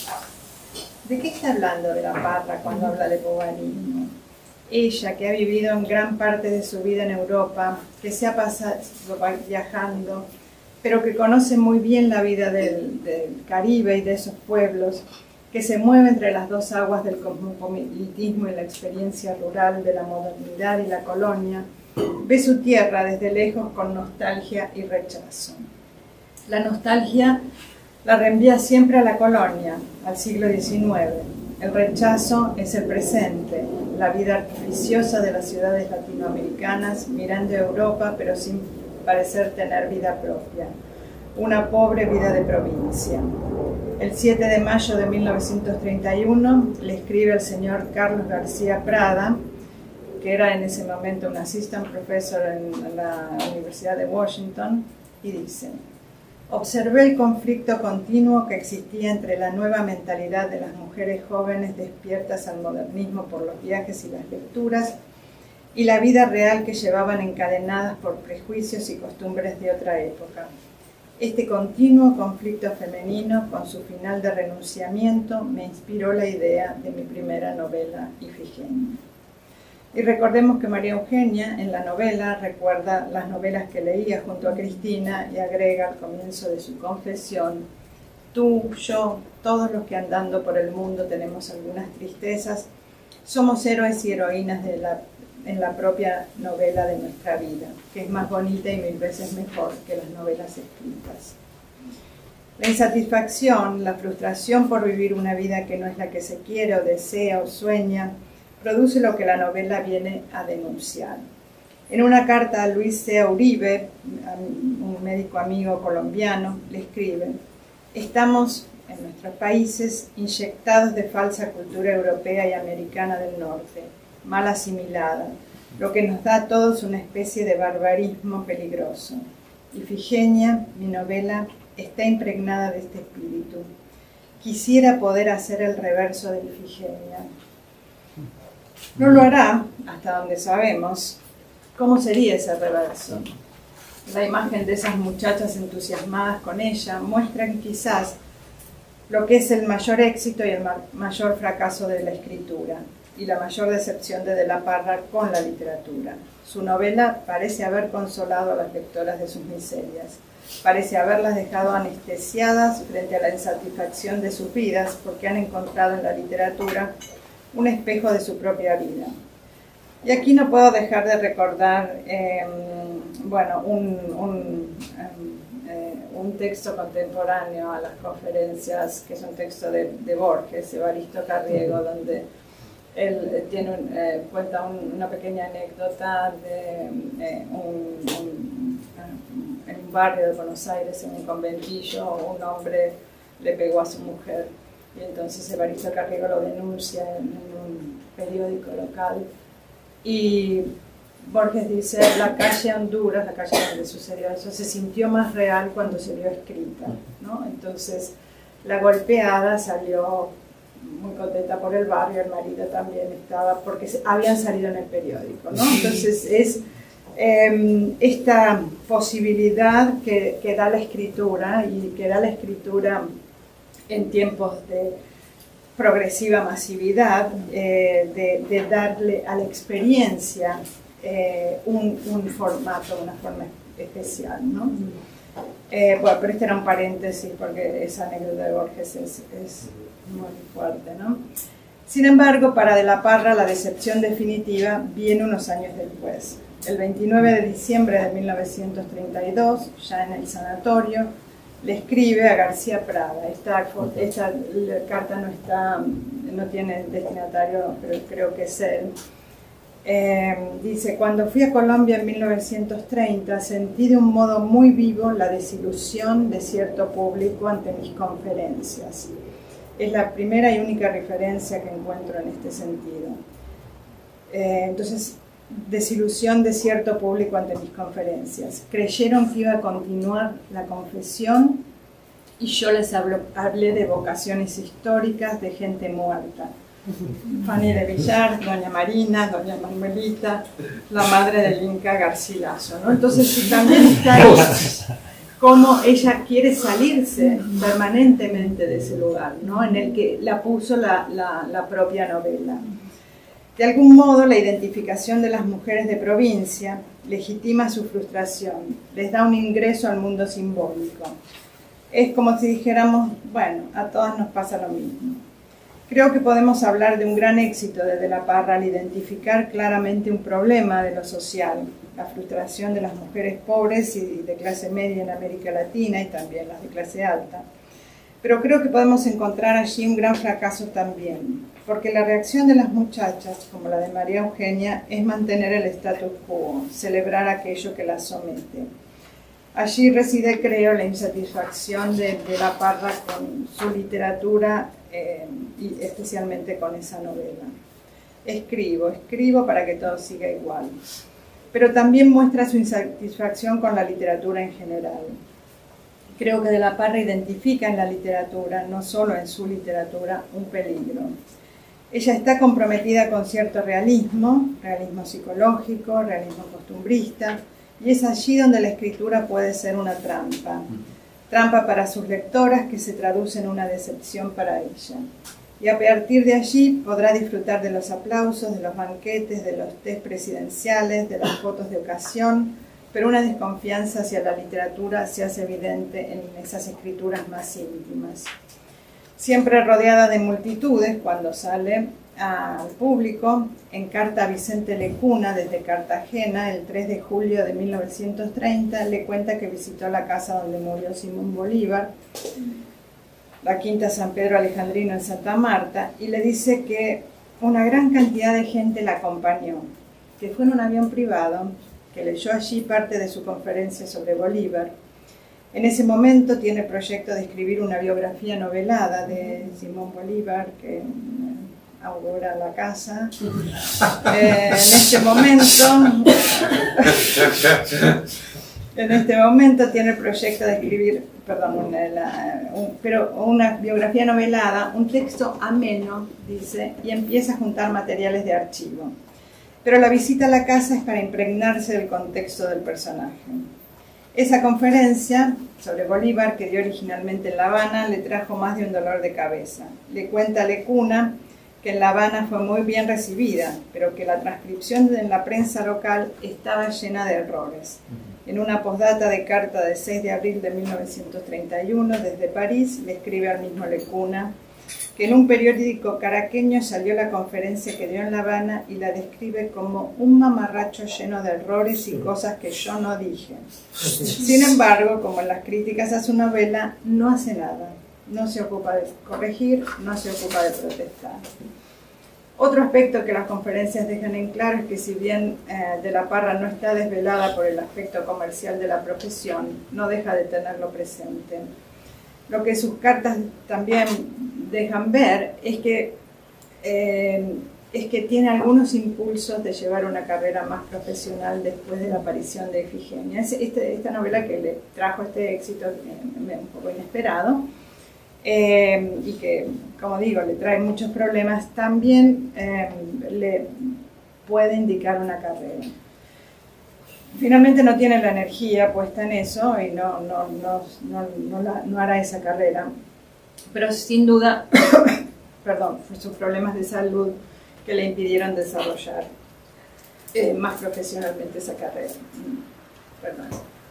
Speaker 2: ¿De qué está hablando de la Parra cuando habla de bovarismo? Ella, que ha vivido en gran parte de su vida en Europa, que se ha pasado viajando, pero que conoce muy bien la vida del, del Caribe y de esos pueblos, que se mueve entre las dos aguas del cosmopolitismo y la experiencia rural de la modernidad y la colonia, ve su tierra desde lejos con nostalgia y rechazo. La nostalgia la reenvía siempre a la colonia, al siglo diecinueve. El rechazo es el presente, la vida artificiosa de las ciudades latinoamericanas, mirando a Europa pero sin parecer tener vida propia. Una pobre vida de provincia. El siete de mayo de mil novecientos treinta y uno le escribe al señor Carlos García Prada, que era en ese momento un assistant professor en la Universidad de Washington, y dice: observé el conflicto continuo que existía entre la nueva mentalidad de las mujeres jóvenes despiertas al modernismo por los viajes y las lecturas y la vida real que llevaban encadenadas por prejuicios y costumbres de otra época. Este continuo conflicto femenino, con su final de renunciamiento, me inspiró la idea de mi primera novela, Ifigenia. Y recordemos que María Eugenia, en la novela, recuerda las novelas que leía junto a Cristina y agrega al comienzo de su confesión: tú, yo, todos los que andando por el mundo tenemos algunas tristezas, somos héroes y heroínas de la en la propia novela de nuestra vida, que es más bonita y mil veces mejor que las novelas escritas. La insatisfacción, la frustración por vivir una vida que no es la que se quiere o desea o sueña, produce lo que la novela viene a denunciar. En una carta a Luis C. Uribe, un médico amigo colombiano, le escribe: estamos en nuestros países inyectados de falsa cultura europea y americana del norte, mal asimilada, lo que nos da a todos una especie de barbarismo peligroso. Ifigenia, mi novela, está impregnada de este espíritu. Quisiera poder hacer el reverso de Ifigenia. No lo hará, hasta donde sabemos. ¿Cómo sería ese reverso? La imagen de esas muchachas entusiasmadas con ella muestra que quizás lo que es el mayor éxito y el mayor fracaso de la escritura, y la mayor decepción de De la Parra con la literatura. Su novela parece haber consolado a las lectoras de sus miserias, parece haberlas dejado anestesiadas frente a la insatisfacción de sus vidas, porque han encontrado en la literatura un espejo de su propia vida. Y aquí no puedo dejar de recordar eh, bueno, un, un, eh, un texto contemporáneo a las conferencias, que es un texto de, de Borges, Evaristo Carriego, donde él tiene un, eh, cuenta un, una pequeña anécdota de eh, un, un, en un barrio de Buenos Aires, en un conventillo, un hombre le pegó a su mujer, y entonces Evaristo Carriego lo denuncia en, en un periódico local, y Borges dice: la calle Honduras, la calle donde sucedió eso, se sintió más real cuando se vio escrita, ¿no? Entonces la golpeada salió muy contenta por el barrio, el marido también estaba, porque habían salido en el periódico, ¿no? Entonces es eh, esta posibilidad que, que da la escritura, y que da la escritura en tiempos de progresiva masividad, eh, de, de darle a la experiencia eh, un, un formato, una forma especial, ¿no? Eh, bueno, pero este era un paréntesis porque esa anécdota de Borges es, es muy fuerte, ¿no? Sin embargo, para De la Parra la decepción definitiva viene unos años después. El veintinueve de diciembre de mil novecientos treinta y dos, ya en el sanatorio, le escribe a García Prada. Esta, esta carta no, está, no tiene destinatario, pero creo que es él. Eh, dice: cuando fui a Colombia en mil novecientos treinta, sentí de un modo muy vivo la desilusión de cierto público ante mis conferencias. Es la primera y única referencia que encuentro en este sentido. Eh, entonces, desilusión de cierto público ante mis conferencias. Creyeron que iba a continuar la confesión y yo les hablo, hablé de vocaciones históricas, de gente muerta. Fanny de Villar, doña Marina, doña Manuelita, la madre del Inca Garcilaso, ¿no? Entonces también está ahí cómo ella quiere salirse permanentemente de ese lugar, ¿no? En el que la puso la, la, la propia novela. De algún modo, la identificación de las mujeres de provincia legitima su frustración, les da un ingreso al mundo simbólico. Es como si dijéramos, bueno, a todas nos pasa lo mismo. Creo que podemos hablar de un gran éxito de De la Parra al identificar claramente un problema de lo social, la frustración de las mujeres pobres y de clase media en América Latina y también las de clase alta. Pero creo que podemos encontrar allí un gran fracaso también, porque la reacción de las muchachas, como la de María Eugenia, es mantener el status quo, celebrar aquello que las somete. Allí reside, creo, la insatisfacción de, de la Parra con su literatura eh, y especialmente con esa novela. Escribo, escribo para que todo siga igual. Pero también muestra su insatisfacción con la literatura en general. Creo que De la Parra identifica en la literatura, no solo en su literatura, un peligro. Ella está comprometida con cierto realismo, realismo psicológico, realismo costumbrista, y es allí donde la escritura puede ser una trampa. Trampa para sus lectoras que se traduce en una decepción para ella. Y a partir de allí podrá disfrutar de los aplausos, de los banquetes, de los test presidenciales, de las fotos de ocasión, pero una desconfianza hacia la literatura se hace evidente en esas escrituras más íntimas. Siempre rodeada de multitudes, cuando sale al público, en carta a Vicente Lecuna desde Cartagena, el tres de julio de mil novecientos treinta, le cuenta que visitó la casa donde murió Simón Bolívar, la Quinta San Pedro Alejandrino en Santa Marta, y le dice que una gran cantidad de gente la acompañó, que fue en un avión privado, que leyó allí parte de su conferencia sobre Bolívar. En ese momento tiene proyecto de escribir una biografía novelada de Simón Bolívar, que augura la casa. Eh, en este momento, en este momento tiene el proyecto de escribir, perdón, una, la, un, pero una biografía novelada, un texto ameno, dice, y empieza a juntar materiales de archivo. Pero la visita a la casa es para impregnarse del contexto del personaje. Esa conferencia sobre Bolívar, que dio originalmente en La Habana, le trajo más de un dolor de cabeza. Le cuenta a Lecuna que en La Habana fue muy bien recibida, pero que la transcripción en la prensa local estaba llena de errores. En una postdata de carta de seis de abril de mil novecientos treinta y uno, desde París, le escribe al mismo Lecuna que en un periódico caraqueño salió la conferencia que dio en La Habana y la describe como un mamarracho lleno de errores y cosas que yo no dije. Sin embargo, como en las críticas a su novela, no hace nada. No se ocupa de corregir, no se ocupa de protestar. Otro aspecto que las conferencias dejan en claro es que si bien eh, De la Parra no está desvelada por el aspecto comercial de la profesión, no deja de tenerlo presente. Lo que sus cartas también dejan ver es que, eh, es que tiene algunos impulsos de llevar una carrera más profesional después de la aparición de Ifigenia. Es este, esta novela que le trajo este éxito eh, un poco inesperado, Eh, y que, como digo, le trae muchos problemas, también eh, le puede indicar una carrera. finalmente no tiene la energía puesta en eso y no, no, no, no, no, la, no hará esa carrera. Pero sin duda, perdón, sus problemas de salud que le impidieron desarrollar eh, más profesionalmente esa carrera. Perdón.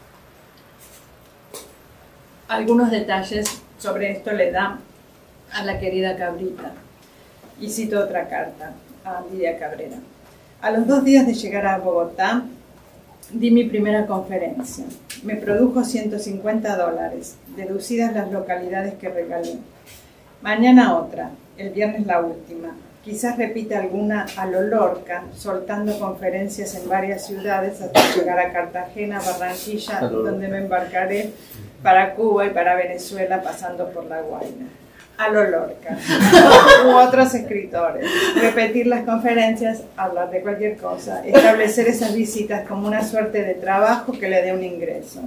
Speaker 2: Algunos detalles sobre esto le da a la querida Cabrita. Y cito otra carta a Lidia Cabrera. A los dos días de llegar a Bogotá, di mi primera conferencia. Me produjo ciento cincuenta dólares, deducidas las localidades que regalé. Mañana otra, el viernes la última. Quizás repita alguna a lo Lorca, soltando conferencias en varias ciudades hasta llegar a Cartagena, Barranquilla, donde me embarcaré para Cuba y para Venezuela, pasando por La Guaira. A lo Lorca. U otros escritores. Repetir las conferencias, hablar de cualquier cosa, establecer esas visitas como una suerte de trabajo que le dé un ingreso.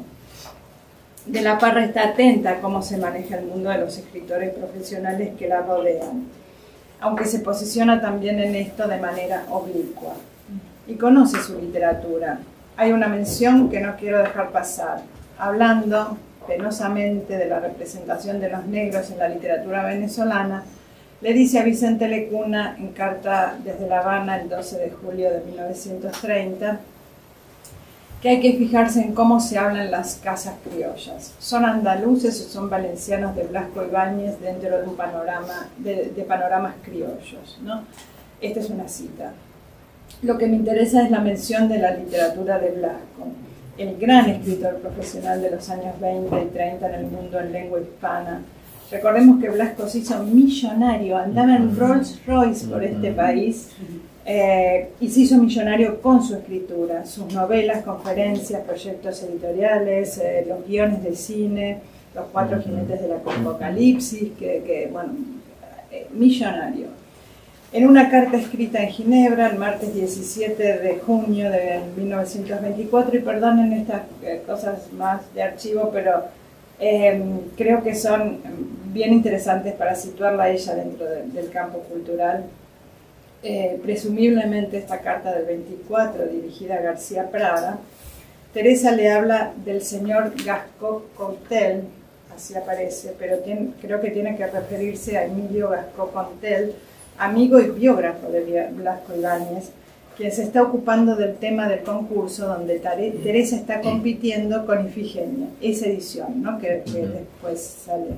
Speaker 2: De la Parra está atenta a cómo se maneja el mundo de los escritores profesionales que la rodean, aunque se posiciona también en esto de manera oblicua. Y conoce su literatura. Hay una mención que no quiero dejar pasar. Hablando penosamente de la representación de los negros en la literatura venezolana, le dice a Vicente Lecuna en carta desde La Habana el doce de julio de mil novecientos treinta que hay que fijarse en cómo se hablan las casas criollas. ¿Son andaluces o son valencianos de Blasco Ibáñez dentro de un panorama de, de panoramas criollos, ¿no? Esta es una cita. Lo que me interesa es la mención de la literatura de Blasco, el gran escritor profesional de los años veinte y treinta en el mundo en lengua hispana. Recordemos que Blasco se hizo millonario, andaba en Rolls Royce por este país eh, y se hizo millonario con su escritura, sus novelas, conferencias, proyectos editoriales, eh, los guiones de cine, los cuatro jinetes de la Apocalipsis, que, que bueno, eh, millonario. En una carta escrita en Ginebra, el martes diecisiete de junio de mil novecientos veinticuatro, y perdonen estas eh, cosas más de archivo, pero eh, creo que son bien interesantes para situarla a ella dentro de, del campo cultural. Eh, presumiblemente esta carta del veinticuatro, dirigida a García Prada, Teresa le habla del señor Gascó Coutel, así aparece, pero tiene, creo que tiene que referirse a Emilio Gascó Coutel, amigo y biógrafo de Blasco Ibáñez, quien se está ocupando del tema del concurso donde Teresa está compitiendo con Ifigenia, esa edición, ¿no? que, que después sale.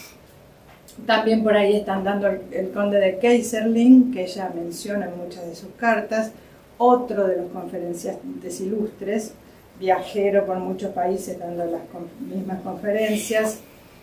Speaker 2: También por ahí están dando el, el conde de Keyserling, que ella menciona en muchas de sus cartas, otro de los conferenciantes ilustres, viajero por muchos países dando las con, mismas conferencias.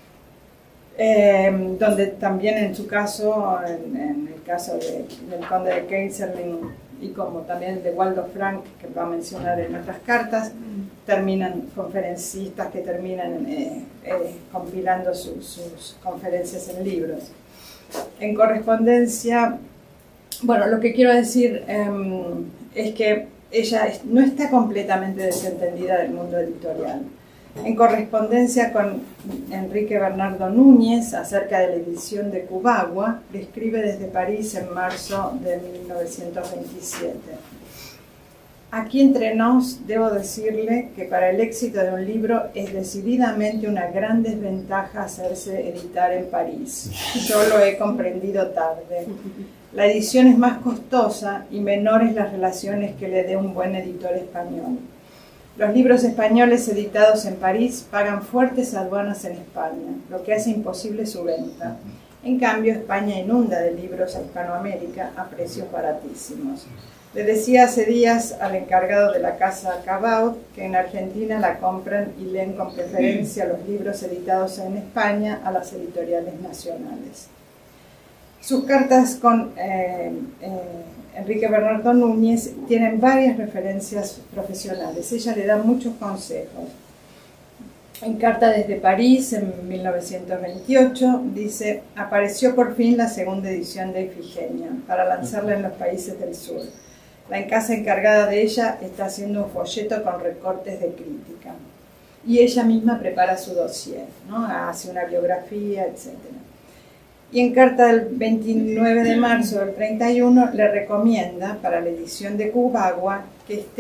Speaker 2: Eh, donde también en su caso, en, en el caso de, del conde de Keyserling y como también de Waldo Frank, que va a mencionar en otras cartas, terminan conferencistas que terminan eh, eh, compilando su, sus conferencias en libros. En correspondencia, bueno, lo que quiero decir eh, es que ella no está completamente desentendida del mundo editorial. En correspondencia con Enrique Bernardo Núñez acerca de la edición de Cubagua, le escribe desde París en marzo de mil novecientos veintisiete. Aquí entre nos debo decirle que para el éxito de un libro es decididamente una gran desventaja hacerse editar en París. Yo lo he comprendido tarde. La edición es más costosa y menores las relaciones que le dé un buen editor español. Los libros españoles editados en París pagan fuertes aduanas en España, lo que hace imposible su venta. En cambio, España inunda de libros a Hispanoamérica a precios baratísimos. Le decía hace días al encargado de la casa Cabaut que en Argentina la compran y leen con preferencia los libros editados en España a las editoriales nacionales. Sus cartas con eh, eh, Enrique Bernardo Núñez tienen varias referencias profesionales. Ella le da muchos consejos. En carta desde París, en mil novecientos veintiocho, dice: apareció por fin la segunda edición de Ifigenia, para lanzarla en los países del sur. La casa encargada de ella está haciendo un folleto con recortes de crítica. Y ella misma prepara su dossier, ¿no? Hace una biografía, etcétera. Y en carta del veintinueve de marzo del treinta y uno le recomienda para la edición de Cubagua que esté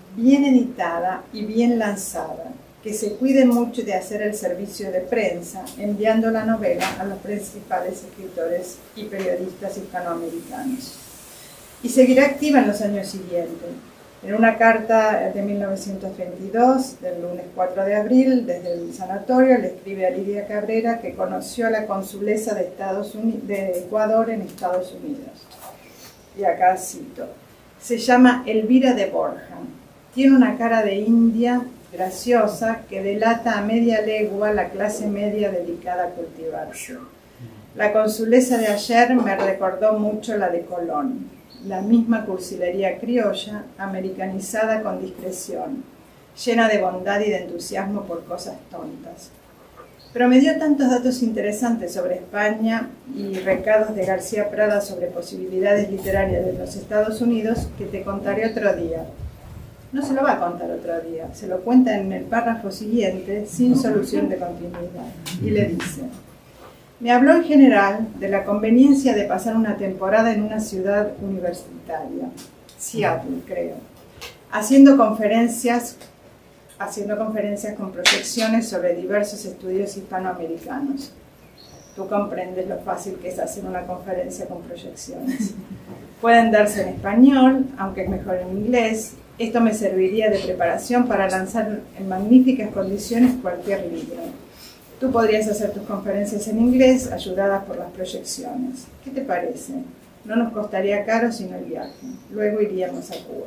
Speaker 2: bien editada y bien lanzada, que se cuide mucho de hacer el servicio de prensa, enviando la novela a los principales escritores y periodistas hispanoamericanos. Y seguirá activa en los años siguientes. En una carta de mil novecientos treinta y dos, del lunes cuatro de abril, desde el sanatorio, le escribe a Lidia Cabrera que conoció a la consulesa de, Estados Unidos, de Ecuador en Estados Unidos. Y acá cito: se llama Elvira de Borja. Tiene una cara de india graciosa que delata a media legua la clase media dedicada a cultivarse. La consulesa de ayer me recordó mucho la de Colón. La misma cursilería criolla, americanizada con discreción, llena de bondad y de entusiasmo por cosas tontas. Pero me dio tantos datos interesantes sobre España y recados de García Prada sobre posibilidades literarias de los Estados Unidos que te contaré otro día. No se lo va a contar otro día, se lo cuenta en el párrafo siguiente, sin solución de continuidad, y le dice: me habló en general de la conveniencia de pasar una temporada en una ciudad universitaria, Seattle, creo, haciendo conferencias, haciendo conferencias con proyecciones sobre diversos estudios hispanoamericanos. Tú comprendes lo fácil que es hacer una conferencia con proyecciones. Pueden darse en español, aunque es mejor en inglés. Esto me serviría de preparación para lanzar en magníficas condiciones cualquier libro. Tú podrías hacer tus conferencias en inglés, ayudadas por las proyecciones. ¿Qué te parece? No nos costaría caro sino el viaje. Luego iríamos a Cuba.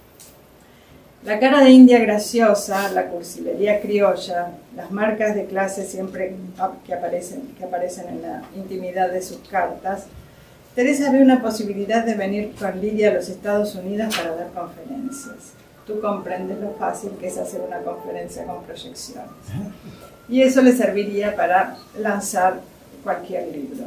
Speaker 2: La cara de india graciosa, la cursilería criolla, las marcas de clase siempre que aparecen, que aparecen en la intimidad de sus cartas. Teresa ve una posibilidad de venir con Lidia a los Estados Unidos para dar conferencias. Tú comprendes lo fácil que es hacer una conferencia con proyecciones. Y eso le serviría para lanzar cualquier libro.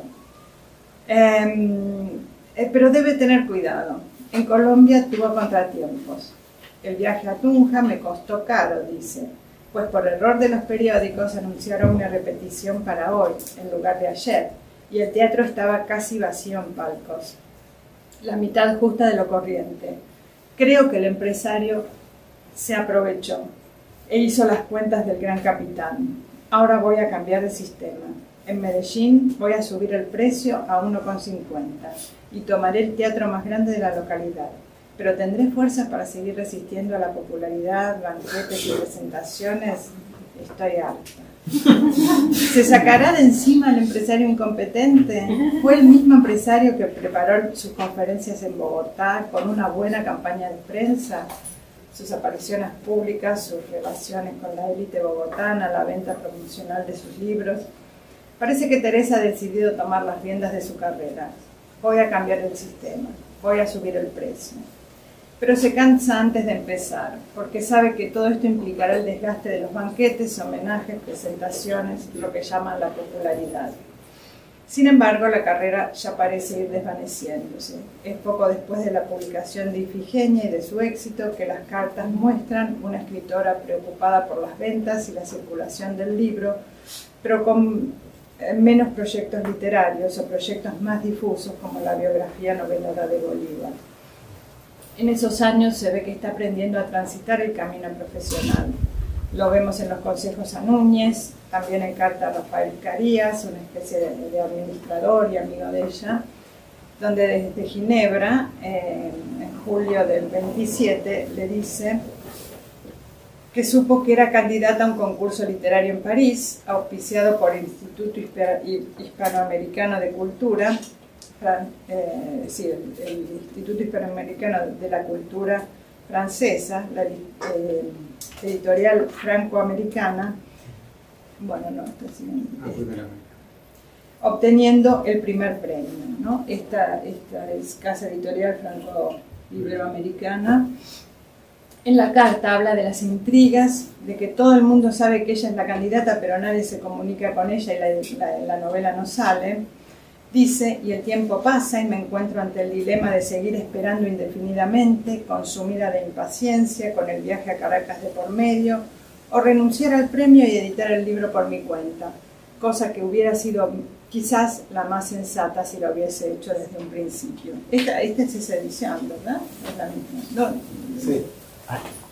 Speaker 2: Eh, eh, pero debe tener cuidado. En Colombia tuvo contratiempos. El viaje a Tunja me costó caro, dice, pues por error de los periódicos anunciaron una repetición para hoy, en lugar de ayer, y el teatro estaba casi vacío en palcos. La mitad justa de lo corriente. Creo que el empresario se aprovechó e hizo las cuentas del gran capitán. Ahora voy a cambiar de sistema. En Medellín voy a subir el precio a uno con cincuenta y tomaré el teatro más grande de la localidad. Pero tendré fuerzas para seguir resistiendo a la popularidad, banquetes y presentaciones. Estoy harta. ¿Se sacará de encima el empresario incompetente? Fue el mismo empresario que preparó sus conferencias en Bogotá con una buena campaña de prensa. Sus apariciones públicas, sus relaciones con la élite bogotana, la venta promocional de sus libros. Parece que Teresa ha decidido tomar las riendas de su carrera. Voy a cambiar el sistema, voy a subir el precio. Pero se cansa antes de empezar, porque sabe que todo esto implicará el desgaste de los banquetes, homenajes, presentaciones, lo que llaman la popularidad. Sin embargo, la carrera ya parece ir desvaneciéndose. Es poco después de la publicación de Ifigenia y de su éxito que las cartas muestran una escritora preocupada por las ventas y la circulación del libro, pero con menos proyectos literarios o proyectos más difusos como la biografía novelada de Bolívar. En esos años se ve que está aprendiendo a transitar el camino profesional. Lo vemos en los consejos a Núñez, también en carta a Rafael Carías, una especie de, de administrador y amigo de ella, donde desde Ginebra, eh, en julio del veintisiete, le dice que supo que era candidata a un concurso literario en París, auspiciado por el Instituto Hispanoamericano de Cultura, eh, sí, el, el Instituto Hispanoamericano de la Cultura francesa, la eh, editorial francoamericana, bueno, no, esta sí, esta, obteniendo el primer premio, ¿no? Esta, esta es Casa Editorial Franco-Iberoamericana. En la carta habla de las intrigas, de que todo el mundo sabe que ella es la candidata, pero nadie se comunica con ella y la, la, la novela no sale. Dice, y el tiempo pasa y me encuentro ante el dilema de seguir esperando indefinidamente, consumida de impaciencia, con el viaje a Caracas de por medio, o renunciar al premio y editar el libro por mi cuenta, cosa que hubiera sido quizás la más sensata si lo hubiese hecho desde un principio. Esta, esta es esa edición, ¿verdad? Es la misma. ¿Dónde?
Speaker 3: Sí.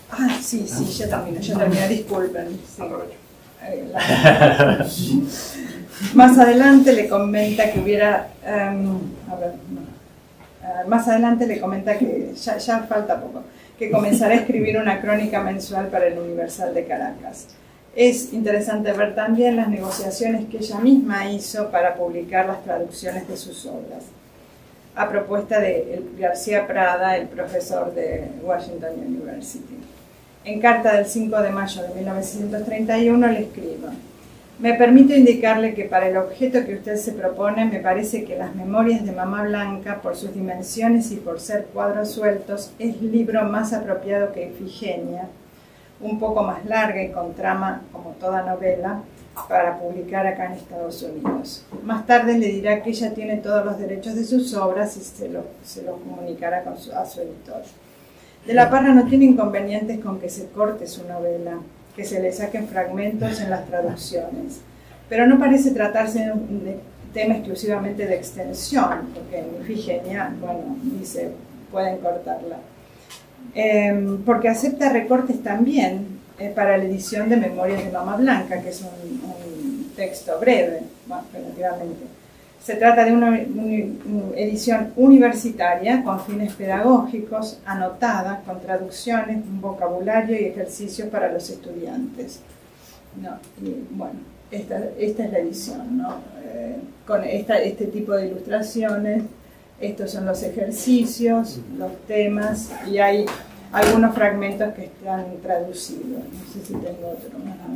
Speaker 2: Ah, sí, sí, ya termino, ya termino, disculpen. Sí. Eh, la- Más adelante le comenta que hubiera, um, a ver, no. uh, más adelante le comenta que, ya, ya falta poco, que comenzará a escribir una crónica mensual para el Universal de Caracas. Es interesante ver también las negociaciones que ella misma hizo para publicar las traducciones de sus obras, a propuesta de García Prada, el profesor de Washington University. En carta del cinco de mayo de mil novecientos treinta y uno le escribo: me permito indicarle que para el objeto que usted se propone me parece que Las Memorias de Mamá Blanca, por sus dimensiones y por ser cuadros sueltos, es el libro más apropiado que Ifigenia, un poco más larga y con trama como toda novela, para publicar acá en Estados Unidos. Más tarde le dirá que ella tiene todos los derechos de sus obras y se los se lo comunicará con su, a su editor. De la Parra no tiene inconvenientes con que se corte su novela, que se le saquen fragmentos en las traducciones, pero no parece tratarse de un tema exclusivamente de extensión, porque en Ifigenia, bueno, dice, pueden cortarla, eh, porque acepta recortes también eh, para la edición de Memorias de Mamá Blanca, que es un, un texto breve, bueno, relativamente. Se trata de una, una edición universitaria con fines pedagógicos, anotada, con traducciones, un vocabulario y ejercicios para los estudiantes. No, y bueno, esta, esta es la edición, ¿no? Eh, con esta, este tipo de ilustraciones, estos son los ejercicios, los temas, y hay algunos fragmentos que están traducidos. No sé si tengo otro.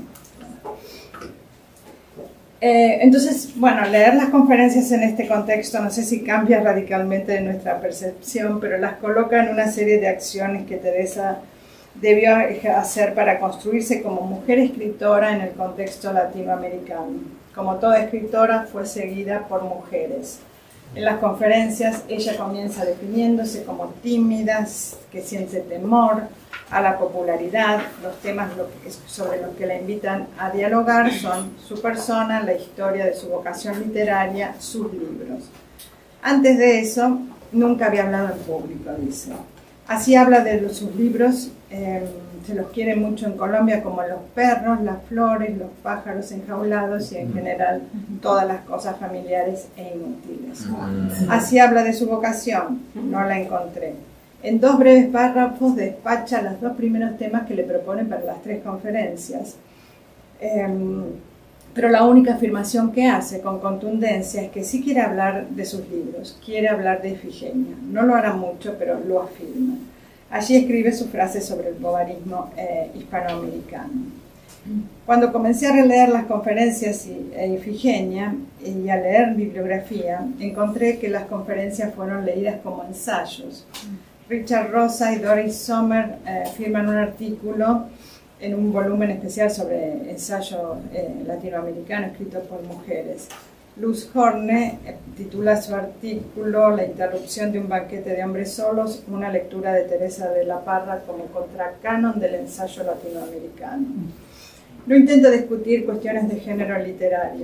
Speaker 2: Eh, entonces, bueno, leer las conferencias en este contexto no sé si cambia radicalmente de nuestra percepción, pero las coloca en una serie de acciones que Teresa debió hacer para construirse como mujer escritora en el contexto latinoamericano. Como toda escritora, fue seguida por mujeres. En las conferencias, ella comienza definiéndose como tímida, que siente temor a la popularidad. Los temas sobre los que la invitan a dialogar son su persona, la historia de su vocación literaria, sus libros. Antes de eso, nunca había hablado en público, dice. Así habla de sus libros, eh, se los quiere mucho en Colombia, como los perros, las flores, los pájaros enjaulados y en general todas las cosas familiares e inútiles. Así habla de su vocación, no la encontré. En dos breves párrafos despacha los dos primeros temas que le proponen para las tres conferencias. Eh, pero la única afirmación que hace con contundencia es que sí quiere hablar de sus libros, quiere hablar de Ifigenia. No lo hará mucho, pero lo afirma. Allí escribe su frase sobre el bovarismo eh, hispanoamericano. Cuando comencé a releer las conferencias y, e Ifigenia y a leer bibliografía, encontré que las conferencias fueron leídas como ensayos. Richard Rosa y Doris Sommer eh, firman un artículo en un volumen especial sobre ensayo eh, latinoamericano escrito por mujeres. Luz Horne eh, titula su artículo La interrupción de un banquete de hombres solos, una lectura de Teresa de la Parra como contracanon del ensayo latinoamericano. No intento discutir cuestiones de género literario.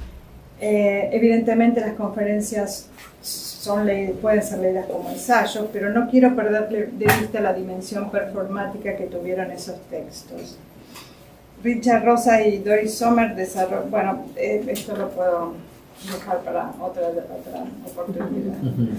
Speaker 2: Eh, evidentemente las conferencias son pueden ser leídas como ensayos, pero no quiero perder de vista la dimensión performática que tuvieron esos textos. Richard Rosa y Doris Sommer desarrollaron, bueno, eh, esto lo puedo dejar para otra, otra oportunidad.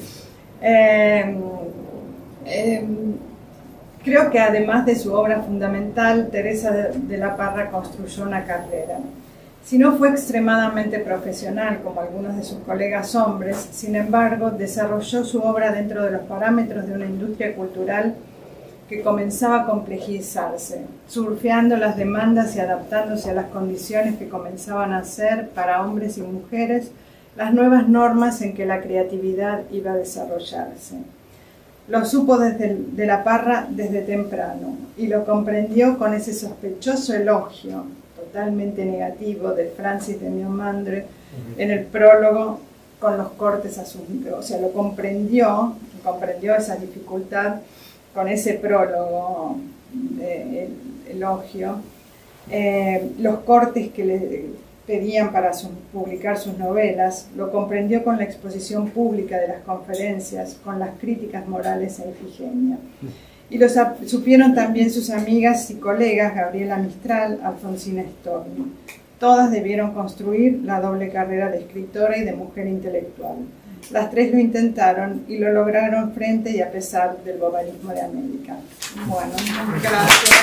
Speaker 2: Eh, eh, creo que además de su obra fundamental, Teresa de, de la Parra construyó una carrera. Si no fue extremadamente profesional como algunos de sus colegas hombres, sin embargo, desarrolló su obra dentro de los parámetros de una industria cultural que comenzaba a complejizarse, surfeando las demandas y adaptándose a las condiciones que comenzaban a ser, para hombres y mujeres, las nuevas normas en que la creatividad iba a desarrollarse. Lo supo desde de la Parra desde temprano y lo comprendió con ese sospechoso elogio totalmente negativo de Francis de Miomandre uh-huh. en el prólogo con los cortes a sus libros. O sea, lo comprendió, comprendió esa dificultad con ese prólogo de elogio, eh, los cortes que le pedían para su, publicar sus novelas, lo comprendió con la exposición pública de las conferencias, con las críticas morales a Ifigenia. Y lo supieron también sus amigas y colegas Gabriela Mistral, Alfonsina Storni. Todas debieron construir la doble carrera de escritora y de mujer intelectual. Las tres lo intentaron y lo lograron frente y a pesar del bobarismo de América. Bueno, gracias.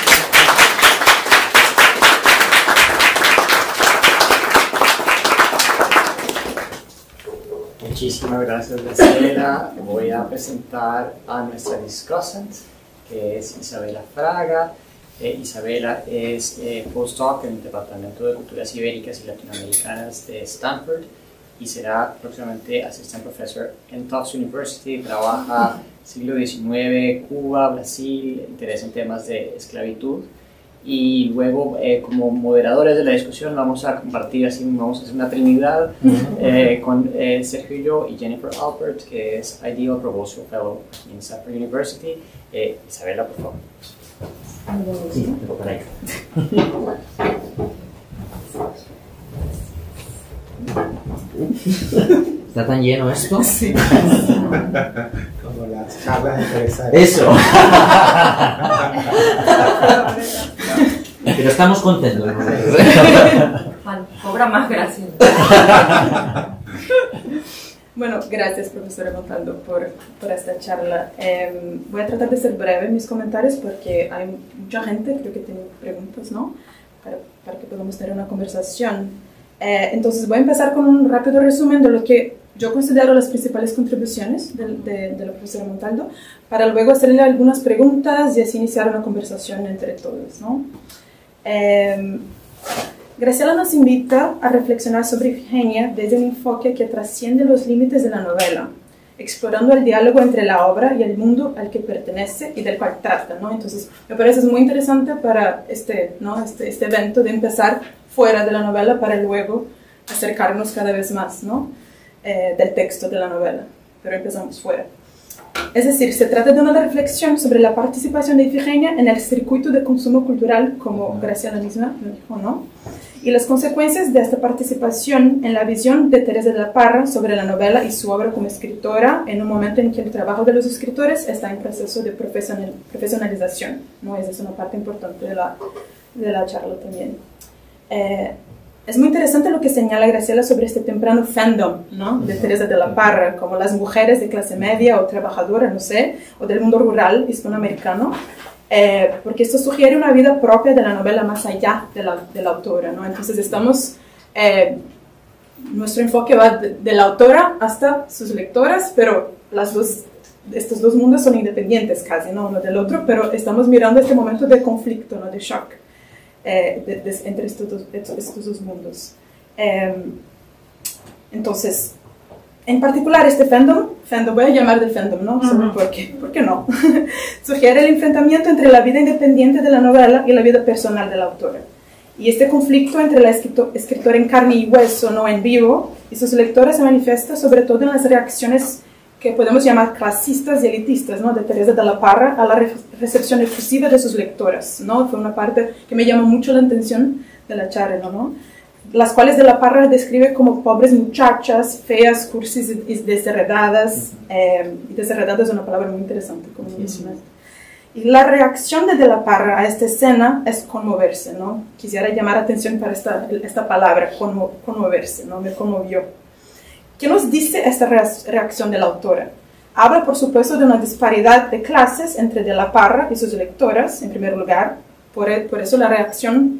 Speaker 1: Muchísimas gracias, Graciela. Voy a presentar a nuestra discussant, que es Isabela Fraga. Eh, Isabela es eh, postdoc en el Departamento de Culturas Ibéricas y Latinoamericanas de Stanford y será próximamente Assistant Professor en Tufts University. Trabaja siglo diecinueve, Cuba, Brasil, interés en temas de esclavitud. Y luego, eh, como moderadores de la discusión, vamos a compartir, así vamos a hacer una trinidad eh, con eh, Sergio y yo y Jennifer Alpert, que es Ideal Provost Fellow en Stanford University. Eh, Isabela, por favor.
Speaker 4: Sí, pero por ahí. ¿Está tan lleno esto?
Speaker 3: Sí. Como las charlas interesantes.
Speaker 4: Eso. Pero estamos contentos, ¿no?
Speaker 5: Juan, cobra más, gracias. Bueno, gracias, profesora Montaldo, por, por esta charla. Eh, voy a tratar de ser breve en mis comentarios porque hay mucha gente, creo que tiene preguntas, ¿no? Para, para que podamos tener una conversación. Eh, entonces, voy a empezar con un rápido resumen de lo que yo considero las principales contribuciones de, de, de la profesora Montaldo, para luego hacerle algunas preguntas y así iniciar una conversación entre todos, ¿no? Eh, Graciela nos invita a reflexionar sobre Ifigenia desde un enfoque que trasciende los límites de la novela, explorando el diálogo entre la obra y el mundo al que pertenece y del cual trata, ¿no? Entonces, me parece muy interesante para este, ¿no? este, este evento de empezar fuera de la novela para luego acercarnos cada vez más, ¿no? eh, del texto de la novela, pero empezamos fuera. Es decir, se trata de una reflexión sobre la participación de Ifigenia en el circuito de consumo cultural, como Graciela misma lo dijo, ¿no? Y las consecuencias de esta participación en la visión de Teresa de la Parra sobre la novela y su obra como escritora en un momento en que el trabajo de los escritores está en proceso de profesional, profesionalización, ¿no? Esa es una parte importante de la, de la charla también. Eh, Es muy interesante lo que señala Graciela sobre este temprano fandom, ¿no? De Teresa de la Parra, como las mujeres de clase media o trabajadora, no sé, o del mundo rural hispanoamericano, eh, porque esto sugiere una vida propia de la novela más allá de la, de la autora, ¿no? Entonces estamos, eh, nuestro enfoque va de, de la autora hasta sus lectoras, pero las dos, estos dos mundos son independientes casi, ¿no? Uno del otro, pero estamos mirando este momento de conflicto, ¿no? De shock. Eh, de, de, entre estos dos, estos dos mundos. Eh, entonces, en particular este fandom, fandom voy a llamar del fandom, ¿no? Uh-huh. ¿Por qué? ¿Por qué no? Sugiere el enfrentamiento entre la vida independiente de la novela y la vida personal de la autora. Y este conflicto entre la escrito, escritora en carne y hueso, no en vivo, y sus lectores se manifiesta sobre todo en las reacciones que podemos llamar clasistas y elitistas, ¿no? De Teresa de la Parra a la re recepción efusiva de sus lectoras, ¿no? Fue una parte que me llamó mucho la atención de la charla, ¿no? Las cuales de la Parra describe como pobres muchachas, feas, cursis y desheredadas. Eh, y desheredadas es una palabra muy interesante, como mencionaste. Y la reacción de de la Parra a esta escena es conmoverse, ¿no? Quisiera llamar atención para esta, esta palabra, conmo conmoverse, ¿no? Me conmovió. ¿Qué nos dice esta reacción de la autora? Habla, por supuesto, de una disparidad de clases entre de la Parra y sus lectoras, en primer lugar. Por, el, por eso la reacción,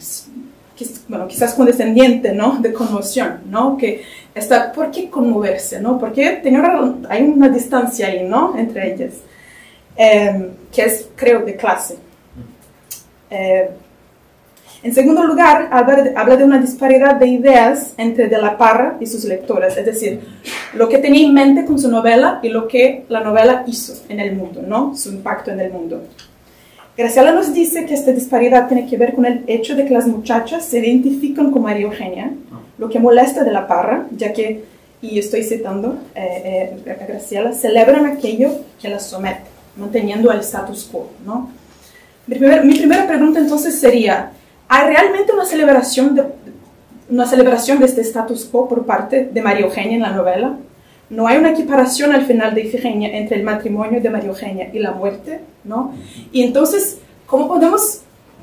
Speaker 5: bueno, quizás condescendiente, ¿no? De conmoción, ¿no? Que está, ¿por qué conmoverse, no? Porque tiene una, hay una distancia ahí, ¿no? Entre ellas, eh, que es, creo, de clase. Eh, En segundo lugar, habla de, habla de una disparidad de ideas entre de la Parra y sus lectoras, es decir, lo que tenía en mente con su novela y lo que la novela hizo en el mundo, ¿no? Su impacto en el mundo. Graciela nos dice que esta disparidad tiene que ver con el hecho de que las muchachas se identifican con María Eugenia, lo que molesta de la Parra, ya que, y estoy citando eh, eh, a Graciela, celebran aquello que las somete, manteniendo el status quo, ¿no? Mi, primer, mi primera pregunta entonces sería, ¿hay realmente una celebración, de, una celebración de este status quo por parte de María Eugenia en la novela? no hay una equiparación al final de Ifigenia entre el matrimonio de María Eugenia y la muerte, ¿no? Y entonces, ¿cómo podemos,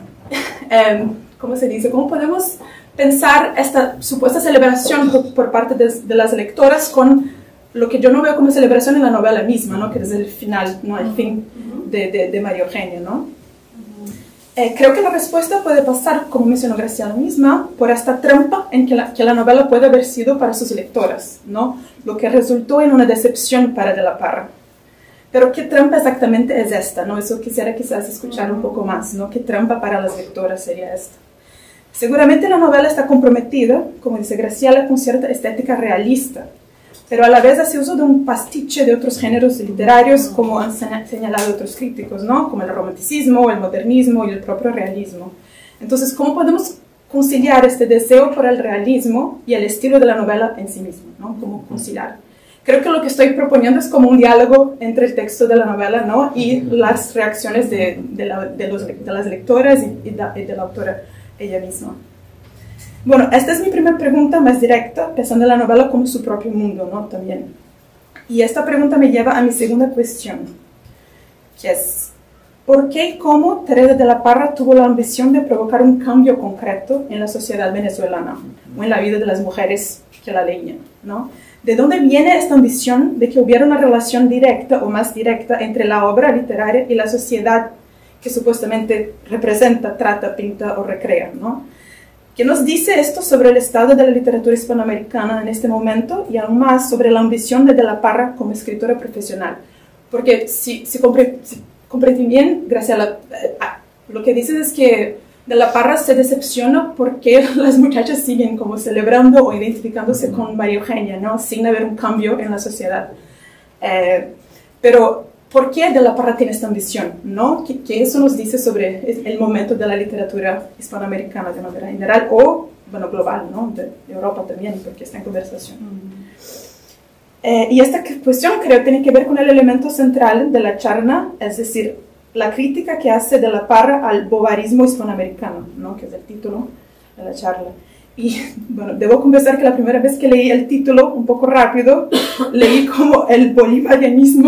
Speaker 5: eh, ¿cómo se dice? ¿Cómo podemos pensar esta supuesta celebración por, por parte de, de las lectoras con lo que yo no veo como celebración en la novela misma, ¿no? Que es el final, ¿no? El fin de, de, de María Eugenia, ¿no? Eh, creo que la respuesta puede pasar, como mencionó Graciela misma, por esta trampa en que la, que la novela puede haber sido para sus lectoras, ¿no? Lo que resultó en una decepción para De la Parra. Pero ¿qué trampa exactamente es esta, no? Eso quisiera quizás escuchar un poco más, ¿no? ¿Qué trampa para las lectoras sería esta? Seguramente la novela está comprometida, como dice Graciela, con cierta estética realista, pero a la vez hace uso de un pastiche de otros géneros literarios, como han señalado otros críticos, ¿no? Como el romanticismo, el modernismo y el propio realismo. Entonces, ¿cómo podemos conciliar este deseo por el realismo y el estilo de la novela en sí mismo, ¿no? ¿Cómo conciliar? Creo que lo que estoy proponiendo es como un diálogo entre el texto de la novela, ¿no? Y las reacciones de, de, la, de, los, de las lectoras y, y, de, y de la autora ella misma. Bueno, esta es mi primera pregunta más directa, pensando en la novela como su propio mundo, ¿no? También. Y esta pregunta me lleva a mi segunda cuestión, que es, ¿por qué y cómo Teresa de la Parra tuvo la ambición de provocar un cambio concreto en la sociedad venezolana o en la vida de las mujeres que la leían, ¿no? ¿De dónde viene esta ambición de que hubiera una relación directa o más directa entre la obra literaria y la sociedad que supuestamente representa, trata, pinta o recrea, ¿no? ¿Qué nos dice esto sobre el estado de la literatura hispanoamericana en este momento y aún más sobre la ambición de De la Parra como escritora profesional? Porque si, si, compre, si comprendí bien, Graciela, eh, lo que dices es que De la Parra se decepciona porque las muchachas siguen como celebrando o identificándose con María Eugenia, ¿no? Sin haber un cambio en la sociedad. Eh, pero ¿por qué De la Parra tiene esta ambición, ¿no? ¿Qué, qué eso nos dice sobre el momento de la literatura hispanoamericana de manera general o, bueno, global, ¿no? De, de Europa también, porque está en conversación. Mm. Eh, y esta cuestión creo tiene que ver con el elemento central de la charla, es decir, la crítica que hace De la Parra al bovarismo hispanoamericano, ¿no? Que es el título de la charla. Y bueno, debo confesar que la primera vez que leí el título, un poco rápido, leí como el bolivarianismo,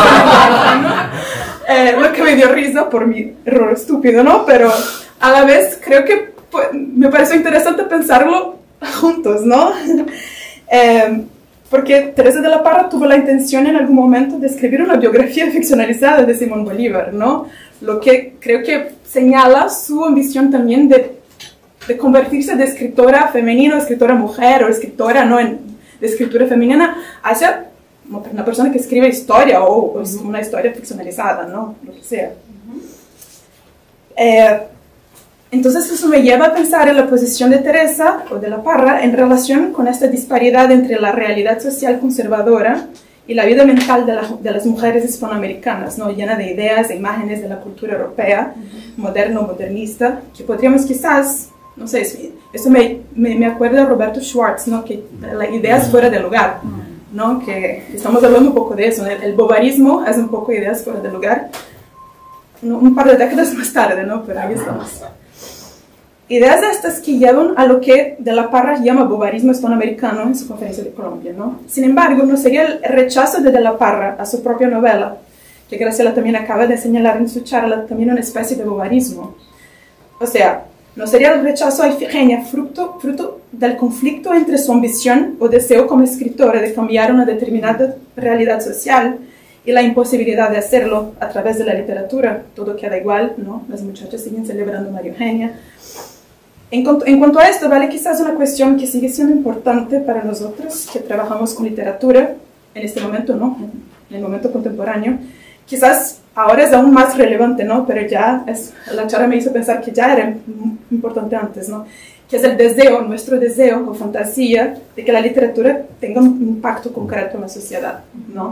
Speaker 5: eh, lo que me dio risa por mi error estúpido, ¿no? Pero a la vez creo que pues, me pareció interesante pensarlo juntos, ¿no? eh, porque Teresa de la Parra tuvo la intención en algún momento de escribir una biografía ficcionalizada de Simón Bolívar, ¿no? Lo que creo que señala su ambición también de de convertirse de escritora femenina, escritora mujer o escritora no en, de escritura femenina hacia una persona que escribe historia o, o una historia ficcionalizada, ¿no? Lo que sea. Uh-huh. eh, entonces eso me lleva a pensar en la posición de Teresa o de la Parra en relación con esta disparidad entre la realidad social conservadora y la vida mental de, la, de las mujeres hispanoamericanas, ¿no? Llena de ideas e imágenes de la cultura europea, uh-huh. moderno, modernista, que podríamos quizás no sé, eso me, me, me acuerda de Roberto Schwartz, ¿no? Que la idea es fuera de lugar, ¿no? Que estamos hablando un poco de eso, el, el bovarismo es un poco ideas fuera de lugar, ¿no? Un par de décadas más tarde, ¿no? Pero ahí estamos. Ideas estas que llevan a lo que De la Parra llama bovarismo hispanoamericano en su conferencia de Colombia, ¿no? Sin embargo, no sería el rechazo de De la Parra a su propia novela, que Graciela también acaba de señalar en su charla, también una especie de bovarismo. O sea, ¿no sería el rechazo a Ifigenia fruto, fruto del conflicto entre su ambición o deseo como escritora de cambiar una determinada realidad social y la imposibilidad de hacerlo a través de la literatura? Todo queda igual, ¿no? Las muchachas siguen celebrando María Eugenia. En cuanto, en cuanto a esto, vale quizás una cuestión que sigue siendo importante para nosotros que trabajamos con literatura en este momento, ¿no? En el momento contemporáneo. Quizás ahora es aún más relevante, ¿no? Pero ya es, la charla me hizo pensar que ya era importante antes, ¿no? Que es el deseo, nuestro deseo o fantasía de que la literatura tenga un impacto concreto en la sociedad, ¿no?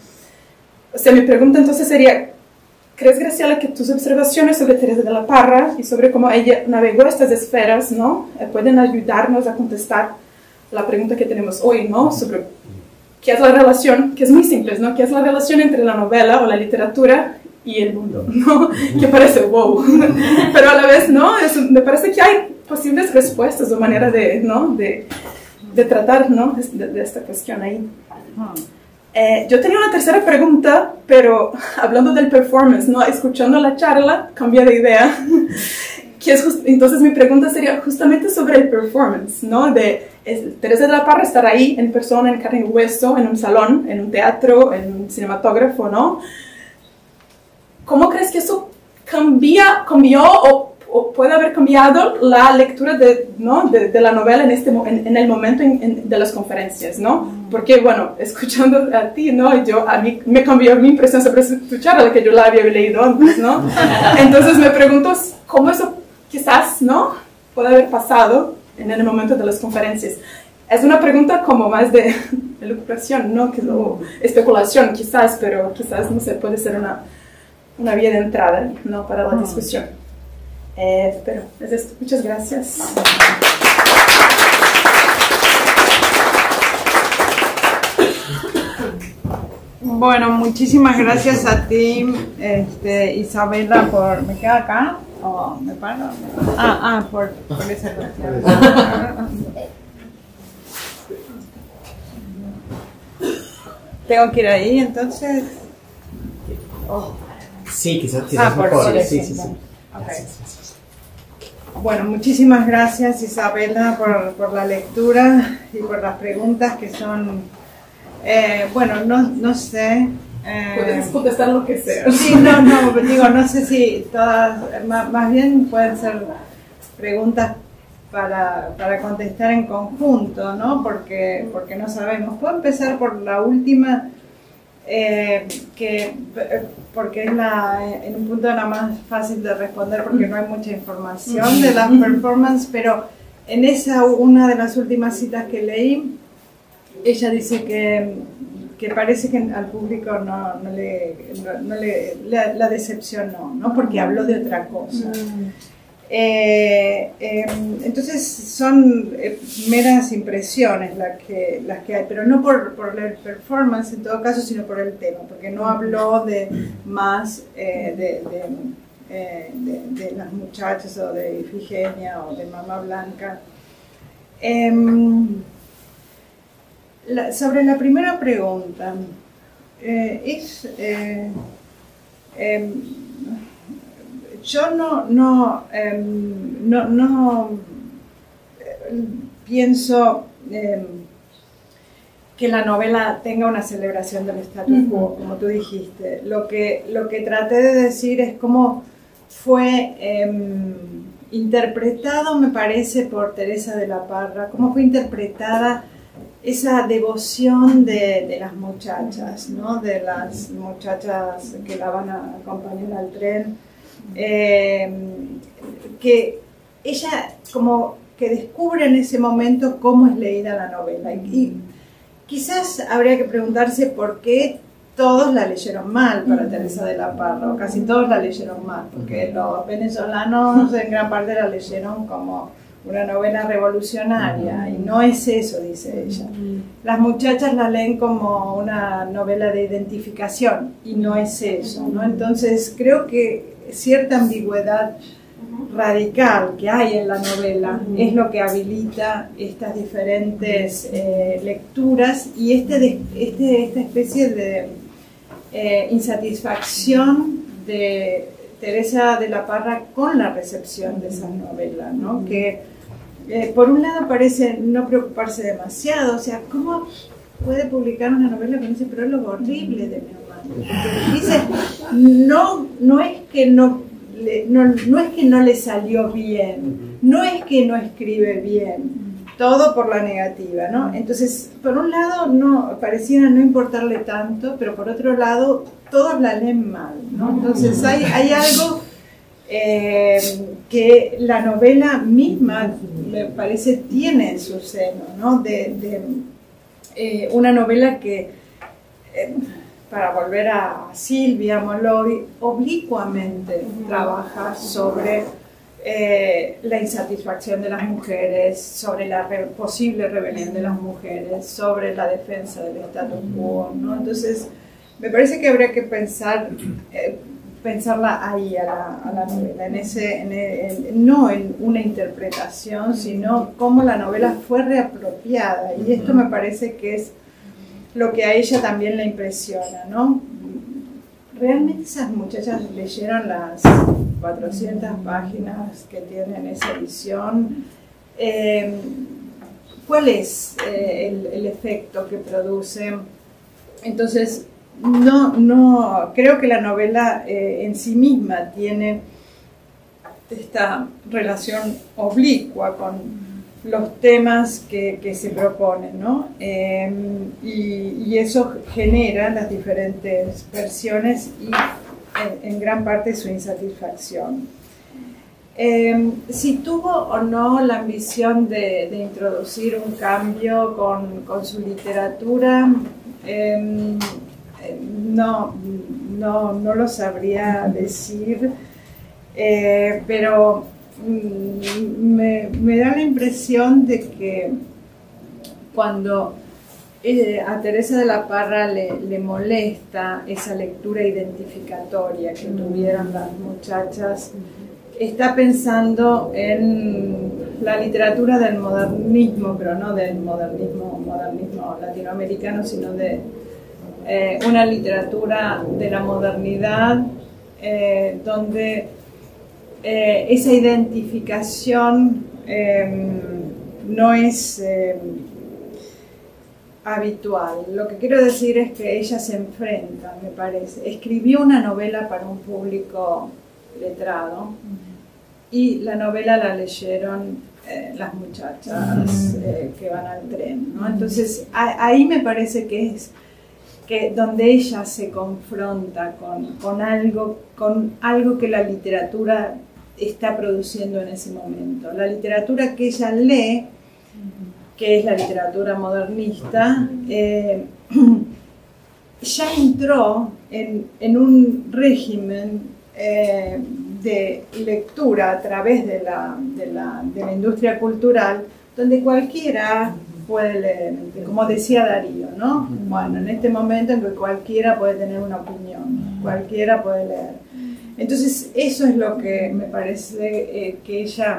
Speaker 5: O sea, mi pregunta entonces sería, ¿crees, Graciela, que tus observaciones sobre Teresa de la Parra y sobre cómo ella navegó estas esferas, ¿no? pueden ayudarnos a contestar la pregunta que tenemos hoy, ¿no? Sobre ¿qué es la relación? Que es muy simple, ¿no? ¿Qué es la relación entre la novela o la literatura y el mundo, ¿no? Que parece wow. Pero a la vez, ¿no? Es, me parece que hay posibles respuestas o maneras de, ¿no? de, de tratar, ¿no? De, de esta cuestión ahí. Eh, yo tenía una tercera pregunta, pero hablando del performance, ¿no? Escuchando la charla, cambié de idea. Que es just, entonces mi pregunta sería justamente sobre el performance, ¿no? De es, Teresa de la Parra estar ahí en persona, en carne y hueso, en un salón, en un teatro, en un cinematógrafo, ¿no? ¿Cómo crees que eso cambia, cambió o, o puede haber cambiado la lectura de, ¿no? de, de la novela en, este, en, en el momento en, en, de las conferencias, ¿no? Porque, bueno, escuchando a ti, ¿no? Yo, a mí me cambió mi impresión sobre tu charla, que yo la había leído antes, ¿no? Entonces me pregunto cómo eso quizás, ¿no? Puede haber pasado en el momento de las conferencias. Es una pregunta como más de elucubración, ¿no? Que, o especulación, quizás, pero quizás, no sé, puede ser una, una vía de entrada, ¿no? Para la discusión. Eh, pero es esto. Muchas gracias.
Speaker 2: Bueno, muchísimas gracias a ti, este, Isabela, por... ¿Me quedo acá? ¿O me paro? Ah, ah, por, por esa cuestión. ¿Tengo que ir ahí, entonces? Oh.
Speaker 3: Sí, quizás, quizás
Speaker 2: Ah, por
Speaker 3: mejor.
Speaker 2: favor.
Speaker 3: Sí, sí, sí.
Speaker 2: Okay. Bueno, muchísimas gracias, Isabela, por, por la lectura y por las preguntas que son, eh, bueno, no, no sé. Eh,
Speaker 5: Puedes contestar lo que sea.
Speaker 2: Sí, no, no, digo, no sé si todas, más, más bien pueden ser preguntas para, para contestar en conjunto, ¿no? Porque, porque no sabemos. Puedo empezar por la última, eh, que, porque es la, en un punto la más fácil de responder porque no hay mucha información de las performances, pero en esa, una de las últimas citas que leí, ella dice que, que parece que al público no, no le, no, no le la, la decepcionó, ¿no? Porque habló de otra cosa. Eh, eh, entonces son eh, meras impresiones las que, las que hay, pero no por, por el performance en todo caso, sino por el tema, porque no habló de más eh, de, de, eh, de, de las muchachas o de Ifigenia o de Mamá Blanca. Eh, la, sobre la primera pregunta, eh, es... Eh, eh, Yo no, no, eh, no, no eh, pienso eh, que la novela tenga una celebración del status quo, como tú dijiste. Lo que, lo que traté de decir es cómo fue eh, interpretado, me parece, por Teresa de la Parra, cómo fue interpretada esa devoción de, de las muchachas, ¿no? De las muchachas que la van a acompañar al tren. Eh, que ella como que descubre en ese momento cómo es leída la novela y, y quizás habría que preguntarse por qué todos la leyeron mal para Teresa de la Parra, o casi todos la leyeron mal, porque los venezolanos en gran parte la leyeron como una novela revolucionaria, y no es eso, dice ella. Las muchachas la leen como una novela de identificación, y no es eso, ¿no? Entonces creo que cierta ambigüedad radical que hay en la novela es lo que habilita estas diferentes eh, lecturas y este, de, este, esta especie de eh, insatisfacción de Teresa de la Parra con la recepción de esa novela, ¿no? Que eh, por un lado parece no preocuparse demasiado, o sea, ¿cómo puede publicar una novela con ese prólogo horrible de mi hermano? Dice, no, no es que no, le, no, no es que no le salió bien, no es que no escribe bien, todo por la negativa, ¿no? Entonces, por un lado, no pareciera no importarle tanto, pero por otro lado, todos la leen mal, ¿no? Entonces, hay, hay algo eh, que la novela misma, me parece, tiene en su seno, ¿no? De, de eh, una novela que, eh, para volver a Silvia Molloy, oblicuamente trabaja sobre Eh, la insatisfacción de las mujeres, sobre la re posible rebelión de las mujeres, sobre la defensa del status quo, ¿no? Entonces, me parece que habría que pensar, eh, pensarla ahí a la, a la novela, en ese, en el, en, no en una interpretación, sino cómo la novela fue reapropiada. Y esto me parece que es lo que a ella también le impresiona, ¿no? Realmente esas muchachas leyeron las cuatrocientas páginas que tienen esa edición. Eh, ¿Cuál es eh, el, el efecto que produce? Entonces, no, no, creo que la novela eh, en sí misma tiene esta relación oblicua con los temas que, que se proponen, ¿no? Eh, y, y eso genera las diferentes versiones y en, en gran parte su insatisfacción. Eh, si tuvo o no la ambición de, de introducir un cambio con, con su literatura, eh, no, no, no lo sabría decir, eh, pero me, me da la impresión de que cuando eh, a Teresa de la Parra le, le molesta esa lectura identificatoria que tuvieron las muchachas, está pensando en la literatura del modernismo, pero no del modernismo, modernismo latinoamericano, sino de eh, una literatura de la modernidad, eh, donde eh, esa identificación eh, no es eh, habitual. Lo que quiero decir es que ella se enfrenta, me parece. Escribió una novela para un público letrado y la novela la leyeron eh, las muchachas eh, que van al tren, ¿no? Entonces a, ahí me parece que es que donde ella se confronta con, con, algo, con algo que la literatura está produciendo en ese momento. La literatura que ella lee, que es la literatura modernista, eh, ya entró en, en un régimen eh, de lectura a través de la, de, la, de la industria cultural, donde cualquiera puede leer, como decía Darío, ¿no? Bueno, en este momento en que cualquiera puede tener una opinión, cualquiera puede leer. Entonces, eso es lo que me parece eh, que ella,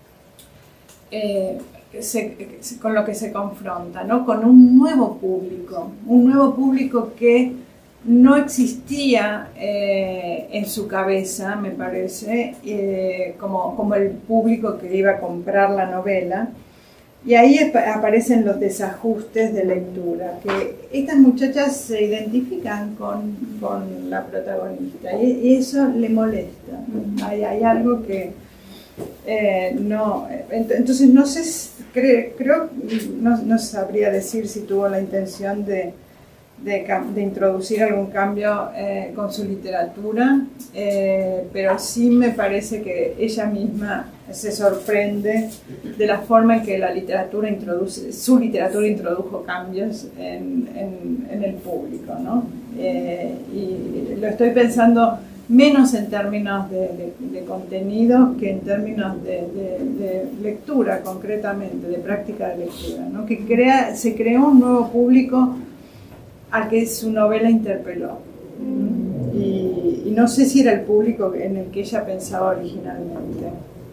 Speaker 2: eh, se, con lo que se confronta, ¿no? Con un nuevo público, un nuevo público que no existía eh, en su cabeza, me parece, eh, como, como el público que iba a comprar la novela. Y ahí aparecen los desajustes de lectura, que estas muchachas se identifican con, con la protagonista y, y eso le molesta. Hay, hay algo que eh, no... Entonces no sé, creo, creo no, no sabría decir si tuvo la intención de, de, de introducir algún cambio eh, con su literatura, eh, pero sí me parece que ella misma se sorprende de la forma en que la literatura introduce, su literatura introdujo cambios en, en, en el público, ¿no? Eh, y lo estoy pensando menos en términos de, de, de contenido que en términos de, de, de lectura, concretamente, de práctica de lectura, ¿no? Que crea, se creó un nuevo público al que su novela interpeló. Y, y no sé si era el público en el que ella pensaba originalmente.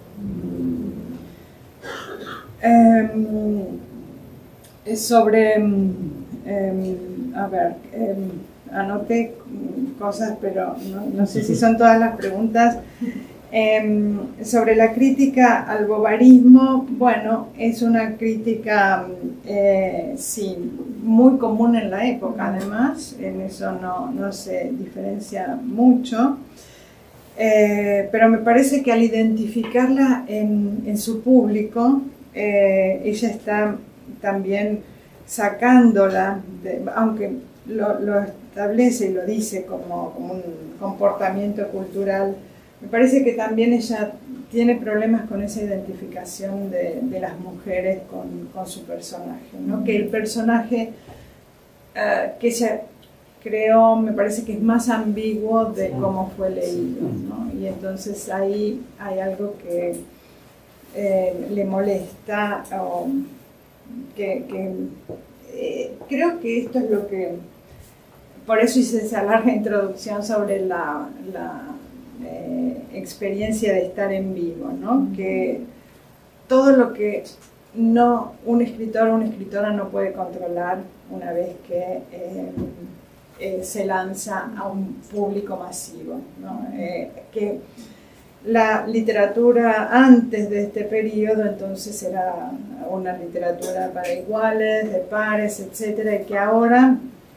Speaker 2: Eh, sobre, eh, a ver, eh, anoté cosas, pero no, no sé si son todas las preguntas. Eh, sobre la crítica al bovarismo, bueno, es una crítica, eh, sí, muy común en la época, además, en eso no, no se diferencia mucho. Eh, pero me parece que al identificarla en, en su público, eh, ella está también sacándola, de, aunque lo, lo establece y lo dice como, como un comportamiento cultural, me parece que también ella tiene problemas con esa identificación de, de las mujeres con, con su personaje, ¿no? Que el personaje uh, que ella creó, me parece que es más ambiguo de cómo fue leído, ¿no? Y entonces ahí hay algo que eh, le molesta, o que, que eh, creo que esto es lo que, por eso hice esa larga introducción sobre la, la eh, experiencia de estar en vivo, ¿no? Que todo lo que no un escritor o una escritora no puede controlar, una vez que eh, eh, se lanza a un público masivo, ¿no? Eh, que la literatura antes de este periodo entonces era una literatura para iguales, de pares, etcétera, y que ahora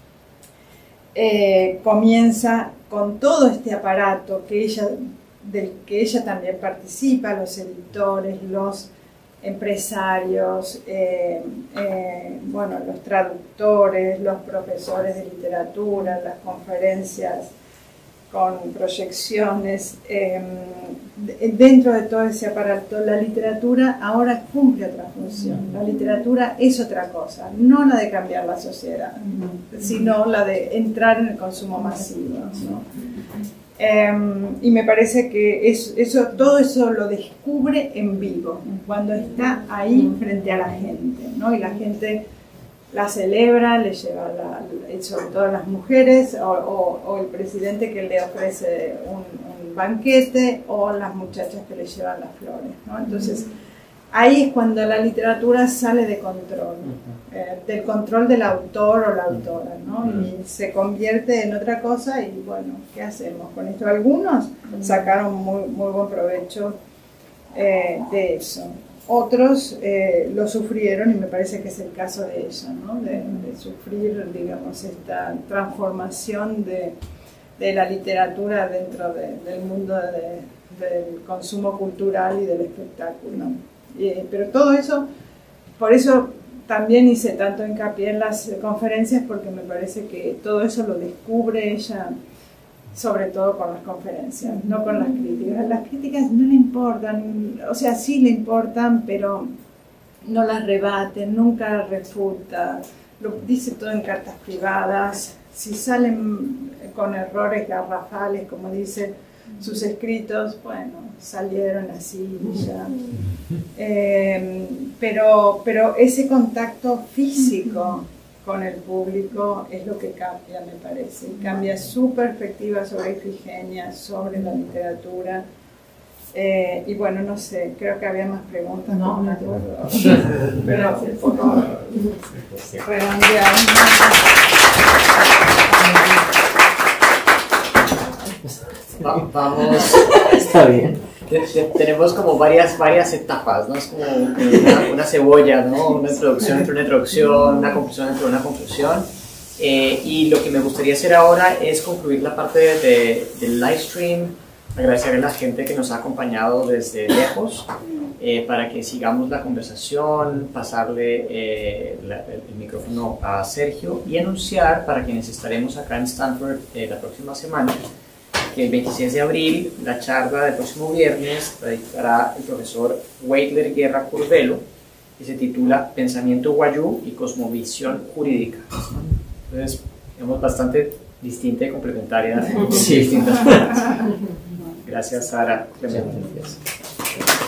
Speaker 2: eh, comienza con todo este aparato que ella, del que ella también participa, los editores, los empresarios, eh, eh, bueno, los traductores, los profesores de literatura, las conferencias con proyecciones, eh, dentro de todo ese aparato, la literatura ahora cumple otra función. La literatura es otra cosa, no la de cambiar la sociedad, sino la de entrar en el consumo masivo, ¿no? Eh, y me parece que es, eso, todo eso lo descubre en vivo, cuando está ahí frente a la gente, ¿no? Y la gente la celebra, le lleva, la, sobre todo las mujeres, o, o, o el presidente que le ofrece un, un banquete, o las muchachas que le llevan las flores, ¿no? Entonces, ahí es cuando la literatura sale de control, eh, del control del autor o la autora, ¿no? Y se convierte en otra cosa y, bueno, ¿qué hacemos con esto? Algunos sacaron muy, muy buen provecho eh, de eso. Otros eh, lo sufrieron, y me parece que es el caso de ella, ¿no? De, de sufrir, digamos, esta transformación de, de la literatura dentro de, del mundo de, del consumo cultural y del espectáculo. Eh, pero todo eso, por eso también hice tanto hincapié en las conferencias, porque me parece que todo eso lo descubre ella, sobre todo con las conferencias, no con las críticas. Las críticas no le importan, o sea, sí le importan, pero no las rebaten, nunca refuta, lo dice todo en cartas privadas. Si salen con errores garrafales, como dice sus escritos, bueno, salieron así ya. Eh, pero, pero ese contacto físico con el público es lo que cambia, me parece. Cambia su perspectiva sobre Ifigenia, sobre la literatura. Eh, y bueno, no sé, creo que había más preguntas.
Speaker 4: No,
Speaker 2: no me
Speaker 4: no.
Speaker 2: acuerdo. Pero un poco redondear.
Speaker 1: Va- Vamos.
Speaker 4: Está bien.
Speaker 1: Te- te- Tenemos como varias, varias etapas, ¿no? Es como una, una cebolla, ¿no? Una introducción entre una introducción, una conclusión entre una conclusión. Eh, y lo que me gustaría hacer ahora es concluir la parte de, de- del live stream, agradecer a la gente que nos ha acompañado desde lejos, eh, para que sigamos la conversación, pasarle eh, la- el, el micrófono a Sergio y anunciar para quienes estaremos acá en Stanford eh, la próxima semana, que el veintiséis de abril, la charla del próximo viernes la dictará el profesor Weidler Guerra Curvelo, y se titula Pensamiento Wayuu y Cosmovisión Jurídica. Entonces, digamos, bastante distinta y complementaria en
Speaker 4: Sí.
Speaker 1: distintas formas. Gracias, Sara. Clemente.
Speaker 4: Gracias.